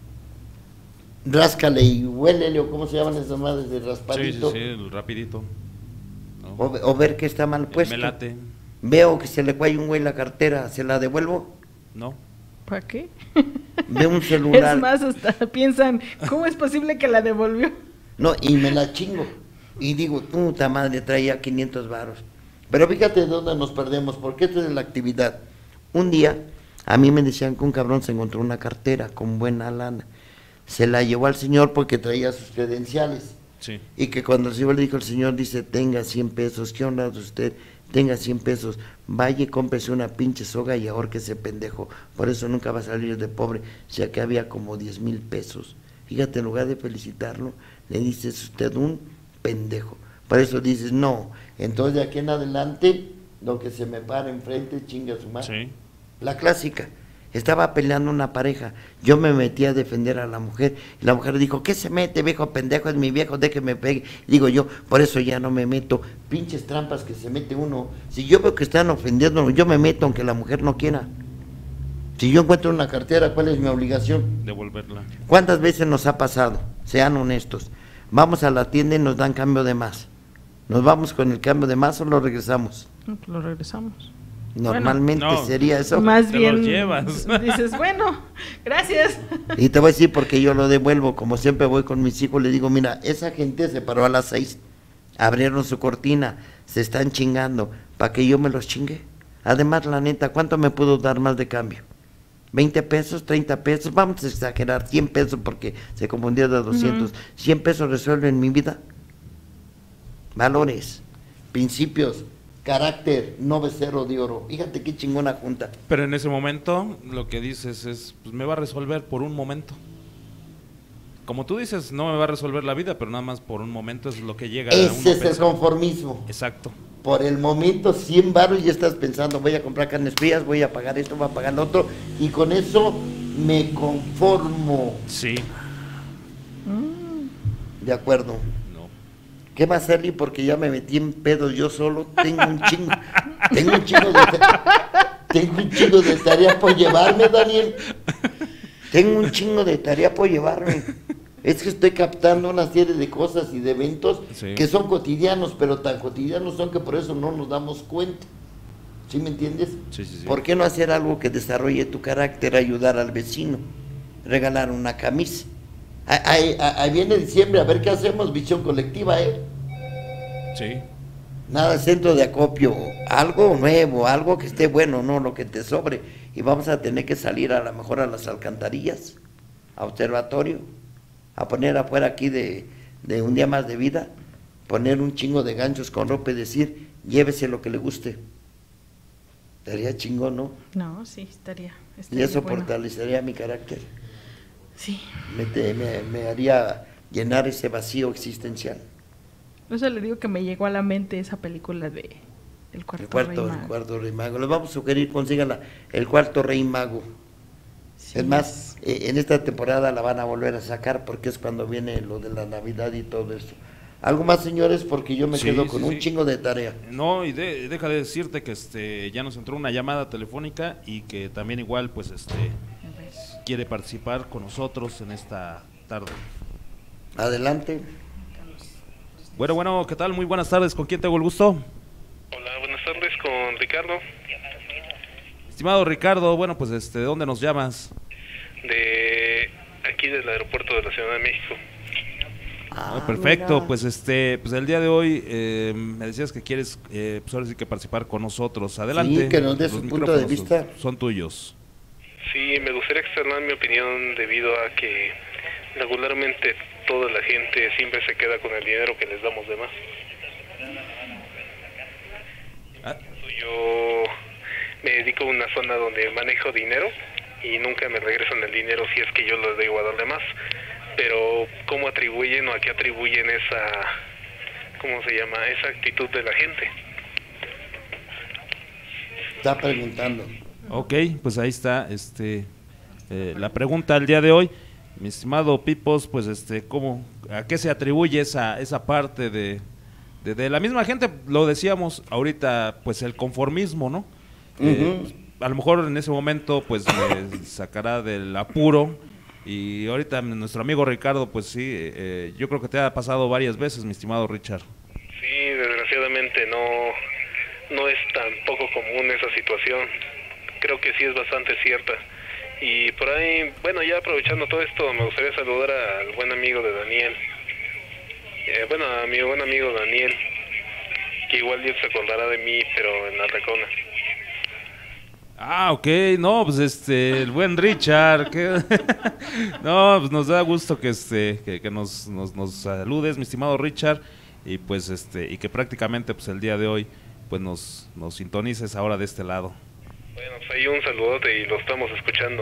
B: Ráscale y huélele, o cómo se llaman esas madres de
A: Sí,
B: raspadito.
A: sí, sí, el rapidito. ¿no?
B: O, o ver que está mal puesto.
A: Me late.
B: Veo que se le cae un güey la cartera, ¿se la devuelvo?
A: No.
C: ¿Para qué?
B: Veo un celular.
C: Es más, hasta piensan, ¿cómo es posible que la devolvió?
B: No, y me la chingo. Y digo, puta madre, traía quinientos varos. Pero fíjate de dónde nos perdemos, porque esto es la actividad. Un día, a mí me decían que un cabrón se encontró una cartera con buena lana. Se la llevó al señor porque traía sus credenciales.
A: Sí.
B: Y que cuando el señor le dijo al señor, dice, tenga cien pesos, ¿qué onda de usted? Tenga cien pesos, vaya y cómprese una pinche soga y ahorque ese pendejo. Por eso nunca va a salir de pobre, ya que había como diez mil pesos. Fíjate, en lugar de felicitarlo, le dices usted un pendejo. Por eso dices, no, entonces de aquí en adelante, lo que se me para enfrente, chinga su madre.
A: Sí.
B: La clásica. Estaba peleando una pareja, yo me metí a defender a la mujer, y la mujer dijo, ¿qué se mete, viejo pendejo? Es mi viejo, déjeme pegue. Digo yo, por eso ya no me meto, pinches trampas que se mete uno. Si yo veo que están ofendiendo, yo me meto aunque la mujer no quiera. Si yo encuentro una cartera, ¿cuál es mi obligación?
A: Devolverla.
B: ¿Cuántas veces nos ha pasado? Sean honestos. Vamos a la tienda y nos dan cambio de más. ¿Nos vamos con el cambio de más o lo regresamos?
C: No, pues lo regresamos.
B: Normalmente
A: Bueno, no,
B: sería eso.
C: Más
A: Te
C: bien
A: los llevas.
C: dices, bueno, gracias.
B: Y te voy a decir porque yo lo devuelvo, como siempre voy con mis hijos, le digo, mira, esa gente se paró a las seis, abrieron su cortina, se están chingando, ¿para que yo me los chingue? Además, la neta, ¿cuánto me puedo dar más de cambio? ¿veinte pesos? ¿treinta pesos? Vamos a exagerar, cien pesos porque se confundió de doscientos. Uh-huh. ¿cien pesos resuelven mi vida? Valores, principios, carácter, no becerro de oro. Fíjate qué chingona junta.
A: Pero en ese momento lo que dices es, pues me va a resolver por un momento. Como tú dices, no me va a resolver la vida, pero nada más por un momento es lo que llega.
B: Ese
A: a uno
B: es el conformismo.
A: Exacto.
B: Por el momento, cien baros y estás pensando, voy a comprar carnes frías, voy a pagar esto, voy a pagar lo otro, y con eso me conformo.
A: Sí.
B: De acuerdo. ¿Qué va a hacerle? Porque ya me metí en pedos yo solo, tengo un chingo, tengo un chingo de tengo un chingo de tarea por llevarme, Daniel. Tengo un chingo de tarea por llevarme. Es que estoy captando una serie de cosas y de eventos sí. que son cotidianos, pero tan cotidianos son que por eso no nos damos cuenta. ¿Sí me entiendes?
A: Sí, sí, sí.
B: ¿Por qué no hacer algo que desarrolle tu carácter, ayudar al vecino, regalar una camisa? Ahí, ahí, ahí viene diciembre, a ver qué hacemos, visión colectiva, ¿eh?
A: Sí.
B: Nada, centro de acopio, algo nuevo, algo que esté bueno, no lo que te sobre. Y vamos a tener que salir a lo mejor a las alcantarillas, a observatorio, a poner afuera aquí de, de un día más de vida, poner un chingo de ganchos con ropa y decir, llévese lo que le guste. Estaría chingón, ¿no?
C: No, sí, estaría. estaría
B: Y eso
C: bueno.
B: fortalecería mi carácter.
C: Sí.
B: Me, te, me, me haría llenar ese vacío existencial.
C: Por eso le digo que me llegó a la mente esa película de El Cuarto,
B: el cuarto
C: Rey Mago.
B: El Cuarto Rey Mago. Les vamos a sugerir, consíganla, El Cuarto Rey Mago. Sí, es más, eh, en esta temporada la van a volver a sacar porque es cuando viene lo de la Navidad y todo eso. ¿Algo más, señores? Porque yo me sí, quedo con sí, un sí. chingo de tarea.
A: No, y de, deja de decirte que este ya nos entró una llamada telefónica y que también igual, pues, este quiere participar con nosotros en esta tarde.
B: Adelante.
A: Bueno, bueno, ¿qué tal? Muy buenas tardes. ¿Con quién tengo el gusto?
I: Hola, buenas tardes, con Ricardo.
A: Estimado Ricardo, bueno, pues, este, ¿de dónde nos llamas?
I: De aquí del aeropuerto de la Ciudad de México.
B: Ah,
A: Ah, perfecto,
B: mira.
A: pues este, pues el día de hoy eh, me decías que quieres, eh, pues ahora sí que participar con nosotros. Adelante.
B: Sí, que nos dé
A: los
B: su punto de
A: micrófonos
B: vista.
A: Son, son tuyos.
I: Sí, me gustaría externar mi opinión debido a que regularmente toda la gente siempre se queda con el dinero que les damos de más.
A: Ah.
I: Yo me dedico a una zona donde manejo dinero y nunca me regresan el dinero si es que yo les digo a darle más. Pero ¿cómo atribuyen o a qué atribuyen esa, cómo se llama, esa actitud de la gente?
B: Está preguntando.
A: Ok, pues ahí está, este, eh, la pregunta al día de hoy, mi estimado Pipos, pues este, ¿cómo, a qué se atribuye esa, esa parte de, de, de la misma gente? Lo decíamos ahorita, pues el conformismo, ¿no? Eh,
B: Ujú.
A: a lo mejor en ese momento, pues me sacará del apuro. Y ahorita nuestro amigo Ricardo, pues sí, eh, yo creo que te ha pasado varias veces, mi estimado Richard.
I: Sí, desgraciadamente no, no es tan poco común esa situación. Creo que sí es bastante cierta. Y por ahí, bueno, ya aprovechando todo esto, me gustaría saludar al buen amigo de Daniel. Eh, bueno, a mi buen amigo Daniel, que igual Dios se acordará de mí, pero en la Recona.
A: Ah, ok, no, pues este, el buen Richard, que no, pues nos da gusto que este, que, que nos, nos, nos saludes, mi estimado Richard, y pues este, y que prácticamente pues el día de hoy, pues nos, nos sintonices ahora de este lado.
I: Bueno, pues ahí un saludote y lo estamos escuchando.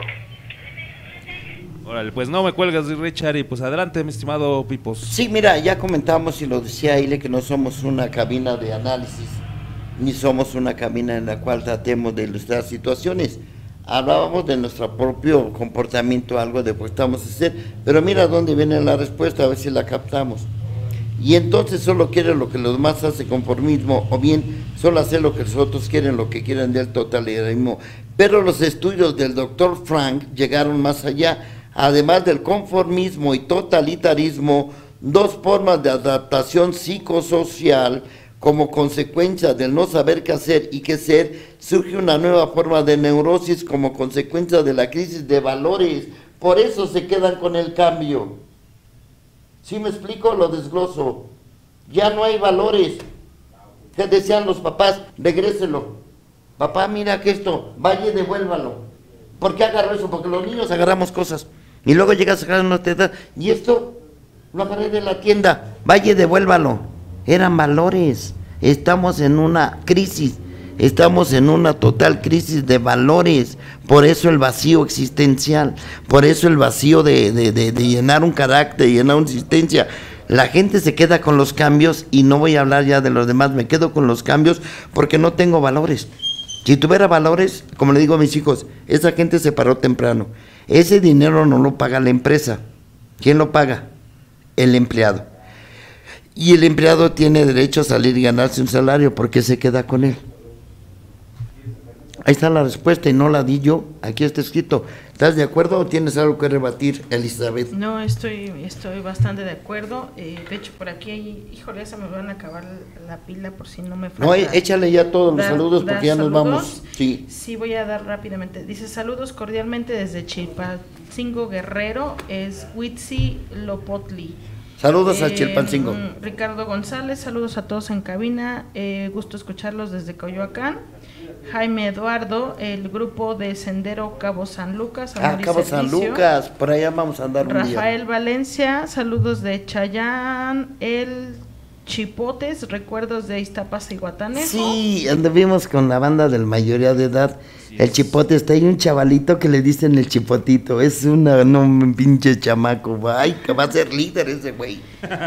A: Órale, pues no me cuelgas, Richard, y pues adelante, mi estimado Pipos.
B: Sí, mira, ya comentamos y lo decía Ile que no somos una cabina de análisis, ni somos una cabina en la cual tratemos de ilustrar situaciones. Hablábamos de nuestro propio comportamiento, algo de lo que estamos a hacer, pero mira dónde viene la respuesta, a ver si la captamos. Y entonces solo quiere lo que los demás hacen, conformismo, o bien solo hacer lo que los otros quieren, lo que quieren del totalitarismo. Pero los estudios del doctor Frank llegaron más allá. Además del conformismo y totalitarismo, dos formas de adaptación psicosocial como consecuencia del no saber qué hacer y qué ser, surge una nueva forma de neurosis como consecuencia de la crisis de valores. Por eso se quedan con el cambio. ¿Sí me explico? Lo desgloso. Ya no hay valores. ¿Qué decían los papás? Regréselo. Papá, mira que esto, vaya y devuélvalo. ¿Por qué agarró eso? Porque los niños agarramos cosas. Y luego llegas a sacar una teta, y esto lo agarré de la tienda. Vaya y devuélvalo. Eran valores. Estamos en una crisis. Estamos en una total crisis de valores. Por eso el vacío existencial. Por eso el vacío de, de, de, de llenar un carácter, llenar una existencia. La gente se queda con los cambios, y no voy a hablar ya de los demás, me quedo con los cambios porque no tengo valores. Si tuviera valores, como le digo a mis hijos, esa gente se paró temprano. Ese dinero no lo paga la empresa. ¿Quién lo paga? El empleado. Y el empleado tiene derecho a salir y ganarse un salario porque se queda con él. Ahí está la respuesta y no la di yo. Aquí está escrito. ¿Estás de acuerdo o tienes algo que rebatir, Elizabeth?
C: No, estoy estoy bastante de acuerdo. Eh, de hecho, por aquí, hay, híjole, se me van a acabar la pila por si no me falta.
B: No, échale ya todos los
C: dar-
B: saludos
C: dar
B: porque ya nos
C: saludos.
B: vamos. Sí.
C: Sí, voy a dar rápidamente. Dice, saludos cordialmente desde Chilpancingo, Guerrero. Es Witsi Lopotli.
B: Saludos a
C: Eh,
B: Chilpancingo.
C: mm, Ricardo González, saludos a todos en cabina. Eh, gusto escucharlos desde Coyoacán. Jaime Eduardo, el grupo de Sendero Cabo San Lucas.
B: Ah,
C: Amor y
B: Cabo San
C: Servicio.
B: Lucas, por allá vamos a andar un
C: Rafael
B: día.
C: Valencia, saludos de Chayán, el Chipotes, recuerdos de Iztapas y Guatanejo.
B: Sí, anduvimos con la banda del mayoría de edad. El Chipote, está ahí un chavalito que le dicen el Chipotito. Es una, no, un pinche chamaco. Ay, que va a ser líder ese güey.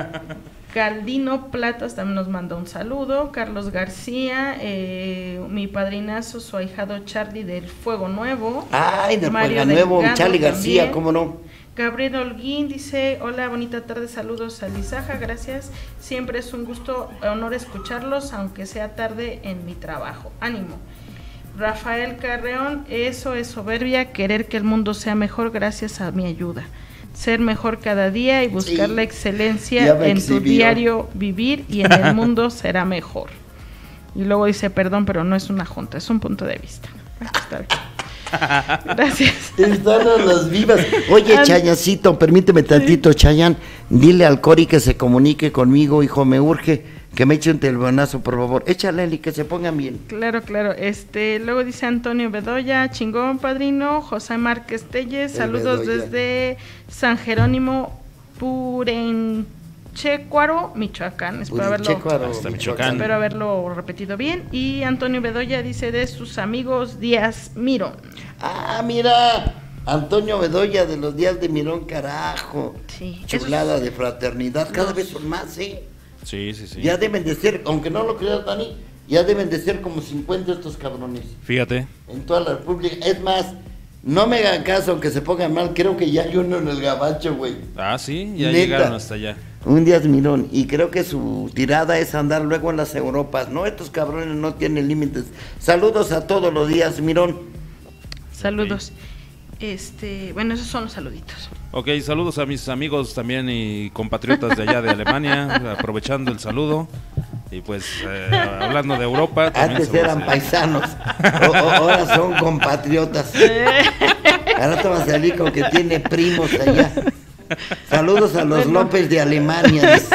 C: Caldino Platas también nos mandó un saludo. Carlos García, eh, mi padrinazo, su ahijado Charlie del Fuego Nuevo.
B: Ay, de
C: Mario
B: Puebla Nuevo,
C: Delgado
B: Charlie García,
C: también.
B: ¿cómo no?
C: Gabriel Holguín dice, hola, bonita tarde, saludos a Lizaja, gracias. Siempre es un gusto, honor escucharlos, aunque sea tarde en mi trabajo. Ánimo. Rafael Carreón, eso es soberbia, querer que el mundo sea mejor gracias a mi ayuda. Ser mejor cada día y buscar
B: Sí,
C: la
B: ya
C: excelencia
B: me
C: en tu
B: exhibió.
C: diario vivir y en el mundo será mejor. Y luego dice, perdón, pero no es una junta, es un punto de vista. Está bien. Gracias.
B: Están a las vivas. Oye,
C: An-
B: Chayancito, permíteme tantito, Chayan. Dile al Cori que se comunique conmigo, hijo, me urge que me eche un telefonazo, por favor. Échale, Eli, que se pongan bien.
C: Claro, claro. Este, luego dice Antonio Bedoya, chingón, padrino. José Márquez Telles,
B: El
C: saludos
B: Bedoya.
C: desde San Jerónimo, Purenchecuaro, Michoacán. Espero haberlo,
B: Purenchecuaro,
A: Hasta Michoacán.
C: espero haberlo repetido bien. Y Antonio Bedoya dice de sus amigos Díaz Mirón.
B: Ah, mira, Antonio Bedoya de los días de Mirón, carajo.
C: Sí,
B: Chulada
C: esos-
B: de fraternidad, cada
C: Los-
B: vez son más, ¿eh?
A: Sí, sí, sí.
B: Ya deben de ser, aunque no lo creas, Dani, ya deben de ser como cincuenta estos cabrones
A: Fíjate.
B: en toda la República. Es más, no me hagan caso, aunque se pongan mal, creo que ya hay uno en el gabacho, güey.
A: Ah, sí, ya
B: Neta.
A: llegaron hasta allá.
B: Un Díaz Mirón, y creo que su tirada es andar luego en las Europas, ¿no? Estos cabrones no tienen límites. Saludos a todos los Díaz Mirón.
C: Saludos. Este, bueno, esos son los saluditos.
A: Ok, saludos a mis amigos también y compatriotas de allá de Alemania, aprovechando el saludo. Y pues, eh, hablando de Europa... también
B: Antes
A: saludos
B: eran
A: a-
B: paisanos, o- o- ahora son compatriotas. Ahora te vas a salir con que tiene primos allá. Saludos a los López de Alemania. dice.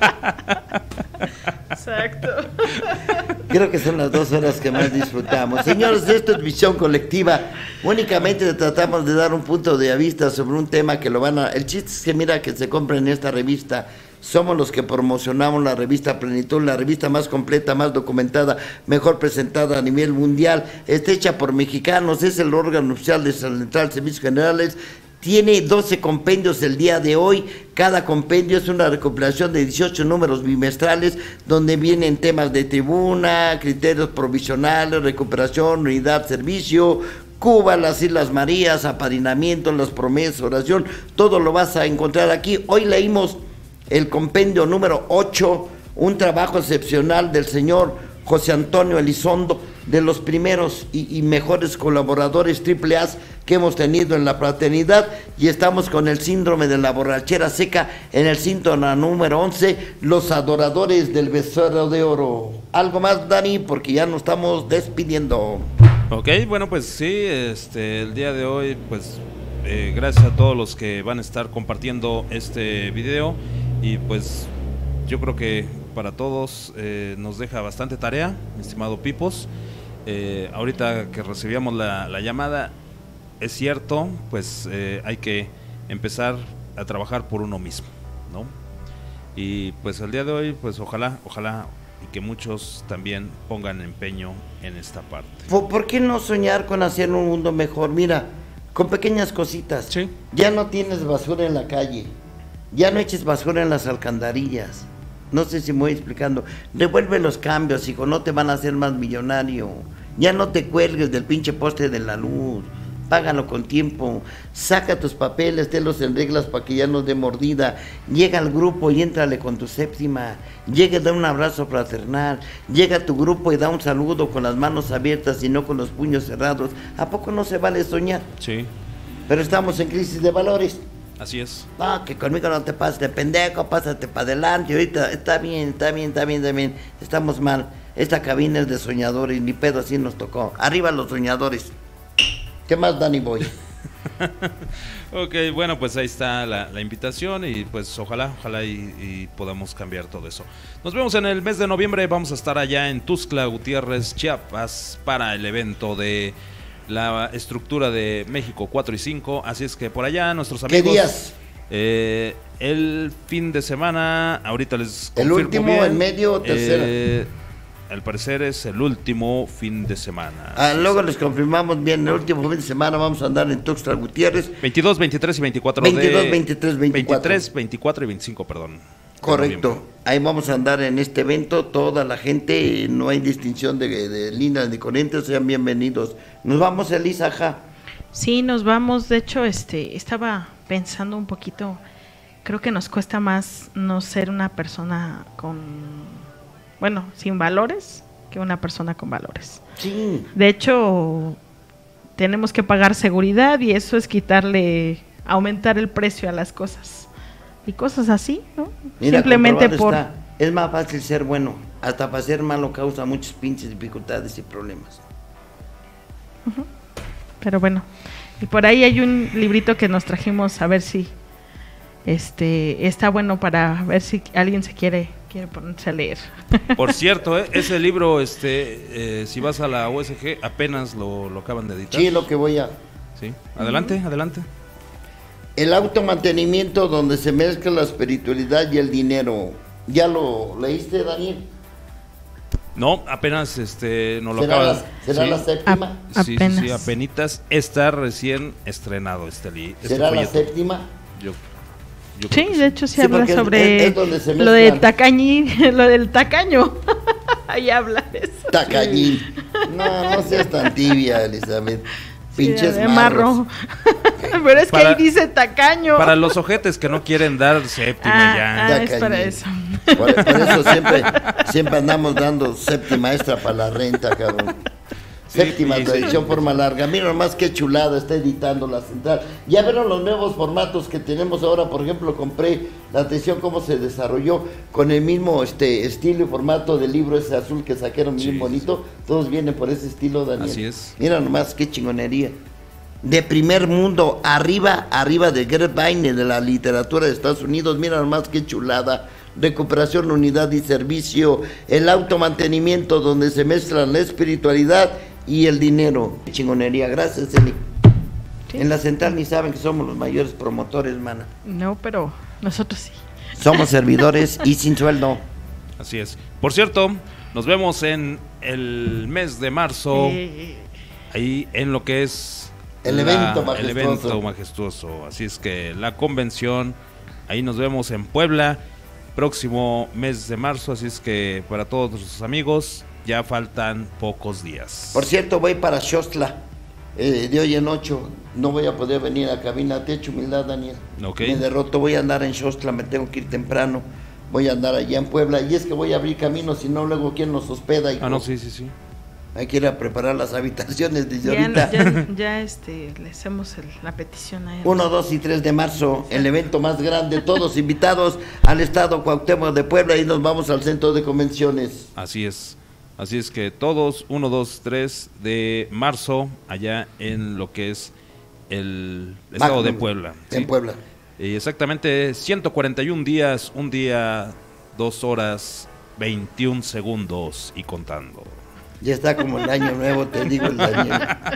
C: Exacto.
B: Creo que son las dos horas que más disfrutamos. Señores, esto es Visión Colectiva. Únicamente tratamos de dar un punto de vista sobre un tema que lo van a... El chiste es que mira que se compra en esta revista. Somos los que promocionamos la revista Plenitud, la revista más completa, más documentada, mejor presentada a nivel mundial. Está hecha por mexicanos, es el órgano oficial de Central Servicios Generales. Tiene doce compendios el día de hoy. Cada compendio es una recopilación de dieciocho números bimestrales donde vienen temas de tribuna, criterios provisionales, recuperación, unidad, servicio, Cuba, las Islas Marías, apadrinamiento, las promesas, oración. Todo lo vas a encontrar aquí. Hoy leímos el compendio número ocho, un trabajo excepcional del señor José Antonio Elizondo, de los primeros y, y mejores colaboradores triple A que hemos tenido en la fraternidad, y estamos con el síndrome de la borrachera seca en el síntoma número once, los adoradores del becerro de oro. Algo más, Dani, porque ya nos estamos despidiendo.
A: Ok, bueno, pues sí, este, el día de hoy, pues eh, gracias a todos los que van a estar compartiendo este video, y pues yo creo que para todos eh, nos deja bastante tarea, mi estimado Pipos. Eh, ahorita que recibíamos la, la llamada, es cierto, pues eh, hay que empezar a trabajar por uno mismo, ¿no? Y pues el día de hoy, pues ojalá, ojalá y que muchos también pongan empeño en esta parte.
B: ¿Por, por qué no soñar con hacer un mundo mejor? Mira, con pequeñas cositas.
A: Sí.
B: Ya no tienes basura en la calle, ya no eches basura en las alcantarillas. No sé si me voy explicando. Revuelve los cambios, hijo, no te van a hacer más millonario. Ya no te cuelgues del pinche poste de la luz. Págalo con tiempo. Saca tus papeles, tenlos en reglas para que ya no dé mordida. Llega al grupo y éntrale con tu séptima. Llega y da un abrazo fraternal. Llega a tu grupo y da un saludo con las manos abiertas y no con los puños cerrados. ¿A poco no se vale soñar?
A: Sí,
B: Pero estamos en crisis de valores.
A: así es.
B: No, que conmigo no te pases de pendejo, pásate para adelante. Ahorita está bien, está bien, está bien, está bien. Estamos mal. Esta cabina es de soñadores, ni pedo así nos tocó. Arriba los soñadores. ¿Qué más, Danny Boy?
A: Ok, bueno, pues ahí está la, la invitación y pues ojalá, ojalá y, y podamos cambiar todo eso. Nos vemos en el mes de noviembre, vamos a estar allá en Tuxtla Gutiérrez, Chiapas, para el evento de la estructura de México cuatro y cinco, así es que por allá nuestros amigos...
B: ¿Qué días?
A: Eh, el fin de semana, ahorita les
B: ¿El
A: confirmo
B: último,
A: bien.
B: el medio o tercero?
A: Eh, al parecer es el último fin de semana.
B: Ah, luego les confirmamos bien, el último fin de semana vamos a andar en Tuxtla Gutiérrez.
A: veintidós, veintitrés y veinticuatro
B: veintidós,
A: de...
B: veintitrés, veinticuatro.
A: veintitrés, veinticuatro y veinticinco, perdón. de
B: Correcto,
A: noviembre.
B: ahí vamos a andar en este evento, toda la gente, no hay distinción de, de líneas ni corrientes, sean bienvenidos. Nos vamos, Elisa, ja.
C: Sí, nos vamos. De hecho, este, estaba pensando un poquito. Creo que nos cuesta más no ser una persona con, bueno, sin valores, que una persona con valores.
B: Sí.
C: De hecho, tenemos que pagar seguridad y eso es quitarle, aumentar el precio a las cosas. Y cosas así, ¿no?
B: Mira,
C: Simplemente
B: comprobado
C: por...
B: está, es más fácil ser bueno, hasta para ser malo causa muchas pinches dificultades y problemas.
C: pero bueno. Y por ahí hay un librito que nos trajimos a ver si este está bueno para ver si alguien se quiere quiere ponerse a leer.
A: Por cierto, ¿eh? ese libro, este, eh, si vas a la U S G, apenas lo, lo acaban de editar.
B: Sí, lo que voy a...
A: Sí, adelante, uh-huh. adelante.
B: El automantenimiento donde se mezcla la espiritualidad y el dinero. ¿Ya lo leíste, Daniel?
A: No, apenas este, no lo
B: ¿Será
A: acabas.
B: La, ¿Será
A: sí.
B: la séptima?
C: A,
A: sí,
C: apenas.
A: sí, sí, apenitas está recién estrenado este libro. Este
B: ¿Será
A: folleto.
B: la séptima?
A: Yo, yo
C: Sí,
A: sí,
C: de hecho sí,
B: sí
C: habla sobre
B: es, es se
C: lo de tacañí, lo del tacaño. Ahí habla de eso.
B: Tacañín. No, no seas tan tibia, Elizabeth. Pinches
C: sí, de
B: marros.
C: marro. Pero es
A: Para,
C: que ahí dice tacaño.
A: Para los ojetes que no quieren dar séptima
C: ah,
A: ya.
C: Ah, es para eso.
B: Por, por eso siempre, siempre andamos dando séptima extra para la renta, cabrón.
A: Sí,
B: Séptima
A: sí,
B: tradición,
A: sí.
B: forma larga. Mira nomás qué chulada está editando la central. Ya vieron los nuevos formatos que tenemos ahora. Por ejemplo, compré la atención cómo se desarrolló con el mismo este estilo y formato del libro ese azul que sacaron bien
A: Sí,
B: bonito.
A: sí.
B: Todos vienen por ese estilo, Daniel.
A: Así es.
B: Mira nomás qué chingonería. De primer mundo, arriba, arriba de Grapevine de la literatura de Estados Unidos. Mira nomás qué chulada. Recuperación, unidad y servicio. El automantenimiento donde se mezclan la espiritualidad y el dinero. Qué chingonería. Gracias, Eli. Sí. En la central ni saben que somos los mayores promotores, mana.
C: No, pero nosotros sí.
B: Somos servidores y sin sueldo.
A: Así es. Por cierto, nos vemos en el mes de marzo, eh. ahí en lo que es
B: el
A: la,
B: evento majestuoso.
A: El evento majestuoso. Así es que la convención, ahí nos vemos en Puebla, próximo mes de marzo. Así es que para todos nuestros amigos, ya faltan pocos días.
B: Por cierto, voy para Xostla, eh, de hoy en ocho. No voy a poder venir a cabina. Te echo humildad, Daniel.
A: Okay.
B: Me derroto, voy a andar en Xostla, me tengo que ir temprano. Voy a andar allá en Puebla. Y es que voy a abrir camino, si no, luego quién nos hospeda. Y
A: ah, no, sí, sí, sí.
B: Hay que ir a preparar las habitaciones desde
C: ya,
B: ahorita.
C: Ya, ya este, le hacemos el, la petición a él.
B: uno, dos y tres de marzo, el evento más grande, todos invitados al estado Cuauhtémoc de Puebla y nos vamos al centro de convenciones.
A: Así es. Así es que todos, uno, dos, tres de marzo, allá en lo que es el estado Magno, de Puebla.
B: En
A: ¿sí?
B: Puebla.
A: Y exactamente ciento cuarenta y un días, un día, dos horas, veintiún segundos y contando.
B: Ya está como el año nuevo, te digo, el año.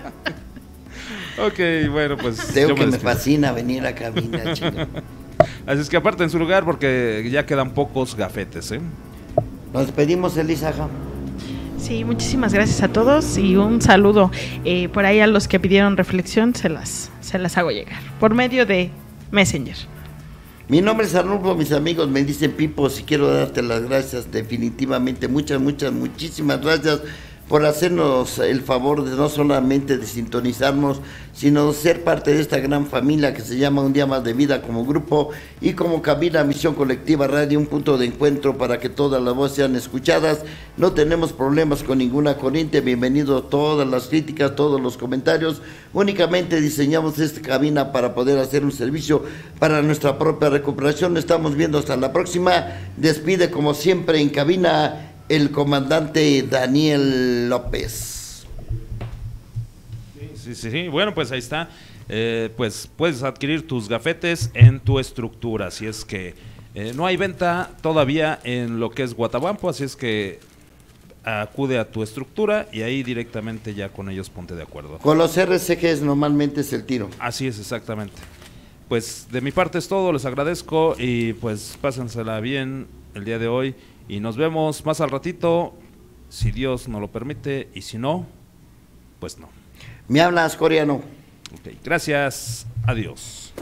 A: Ok, bueno, pues.
B: Tengo que me, me fascina venir a cabina, chico.
A: Así es que aparten su lugar porque ya quedan pocos gafetes, ¿eh?
B: Nos despedimos, Elisa.
C: Sí, muchísimas gracias a todos y un saludo. Eh, por ahí a los que pidieron reflexión se las, se las hago llegar por medio de Messenger.
B: Mi nombre es Arnulfo, mis amigos me dicen Pipos y quiero darte las gracias definitivamente, muchas, muchas, muchísimas gracias por hacernos el favor de no solamente de sintonizarnos, sino de ser parte de esta gran familia que se llama Un Día Más de Vida como grupo y como cabina Misión Colectiva Radio, un punto de encuentro para que todas las voces sean escuchadas. No tenemos problemas con ninguna corriente, bienvenido todas las críticas, todos los comentarios. Únicamente diseñamos esta cabina para poder hacer un servicio para nuestra propia recuperación. Estamos viendo hasta la próxima. Despide como siempre en cabina el comandante Daniel López.
A: Sí, sí, sí. Bueno, pues ahí está. Eh, pues puedes adquirir tus gafetes en tu estructura. Así es que eh, no hay venta todavía en lo que es Guatabampo. Así es que acude a tu estructura y ahí directamente ya con ellos ponte de acuerdo.
B: Con los R C Gs normalmente es el tiro.
A: Así es, exactamente. Pues de mi parte es todo. Les agradezco y pues pásensela bien el día de hoy. Y nos vemos más al ratito, si Dios nos lo permite, y si no, pues no.
B: Me hablas, coreano.
A: Ok, gracias, adiós.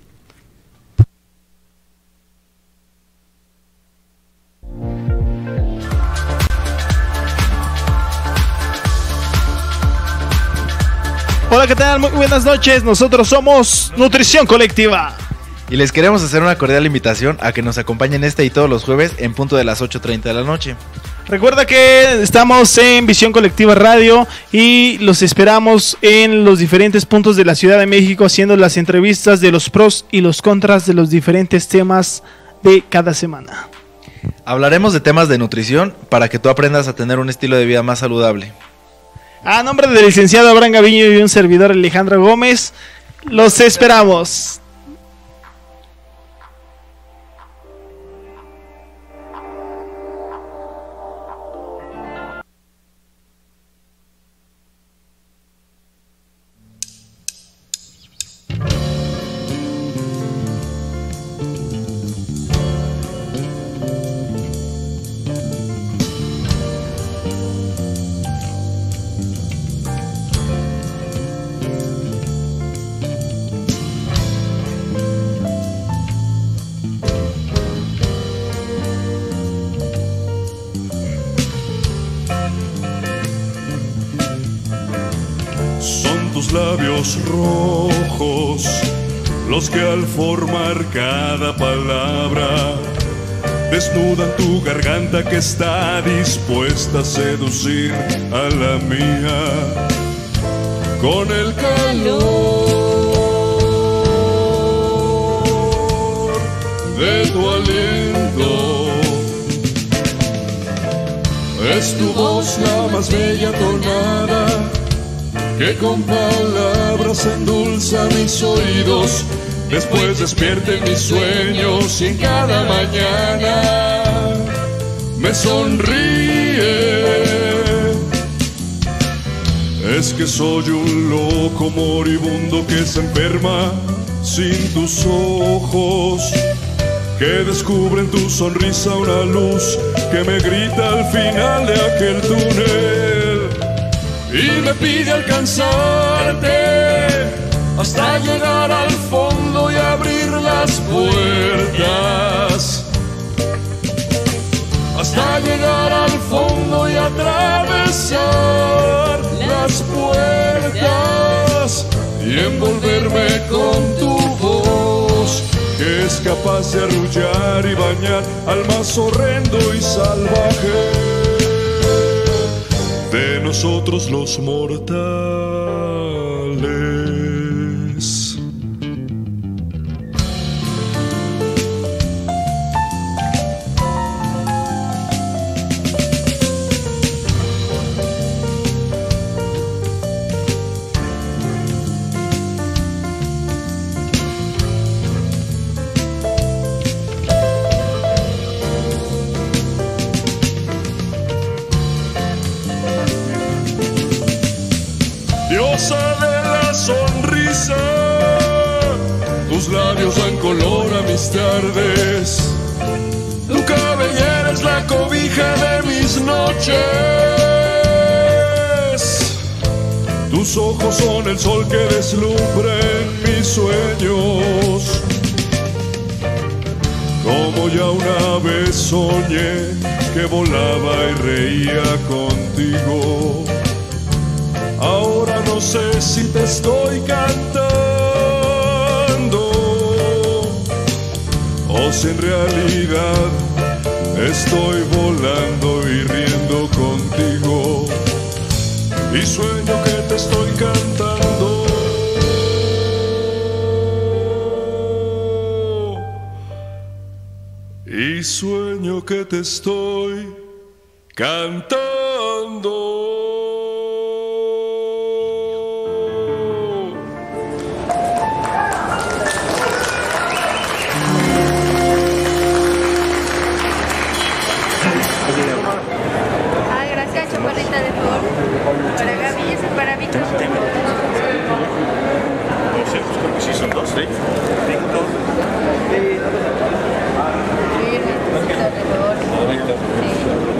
D: Hola, ¿qué tal? Muy buenas noches, nosotros somos Nutrición Colectiva.
E: Y les queremos hacer una cordial invitación a que nos acompañen este y todos los jueves en punto de las ocho treinta de la noche.
D: Recuerda que estamos en Visión Colectiva Radio y los esperamos en los diferentes puntos de la Ciudad de México haciendo las entrevistas de los pros y los contras de los diferentes temas de cada semana.
E: Hablaremos de temas de nutrición para que tú aprendas a tener un estilo de vida más saludable.
D: A nombre del licenciado Abraham Gaviño y un servidor Alejandro Gómez, los esperamos.
F: Labios rojos, los que al formar cada palabra desnudan tu garganta que está dispuesta a seducir a la mía con el calor de tu aliento. Es tu voz la más bella tonada que con palabras endulza mis oídos, después despierten mis sueños y en cada mañana me sonríe. Es que soy un loco moribundo que se enferma sin tus ojos, que descubre en tu sonrisa una luz que me grita al final de aquel túnel y me pide alcanzarte hasta llegar al fondo y abrir las puertas, hasta llegar al fondo y atravesar las puertas y envolverme con tu voz, que es capaz de arrullar y bañar al más horrendo y salvaje de nosotros los mortales. Diosa de la sonrisa, tus labios dan color a mis tardes, tu cabellera es la cobija de mis noches, tus ojos son el sol que deslumbra en mis sueños. Como ya una vez soñé que volaba y reía contigo, ahora no sé si te estoy cantando o si en realidad estoy volando y riendo contigo y sueño que te estoy cantando. Y sueño que te estoy cantando.
G: Sí.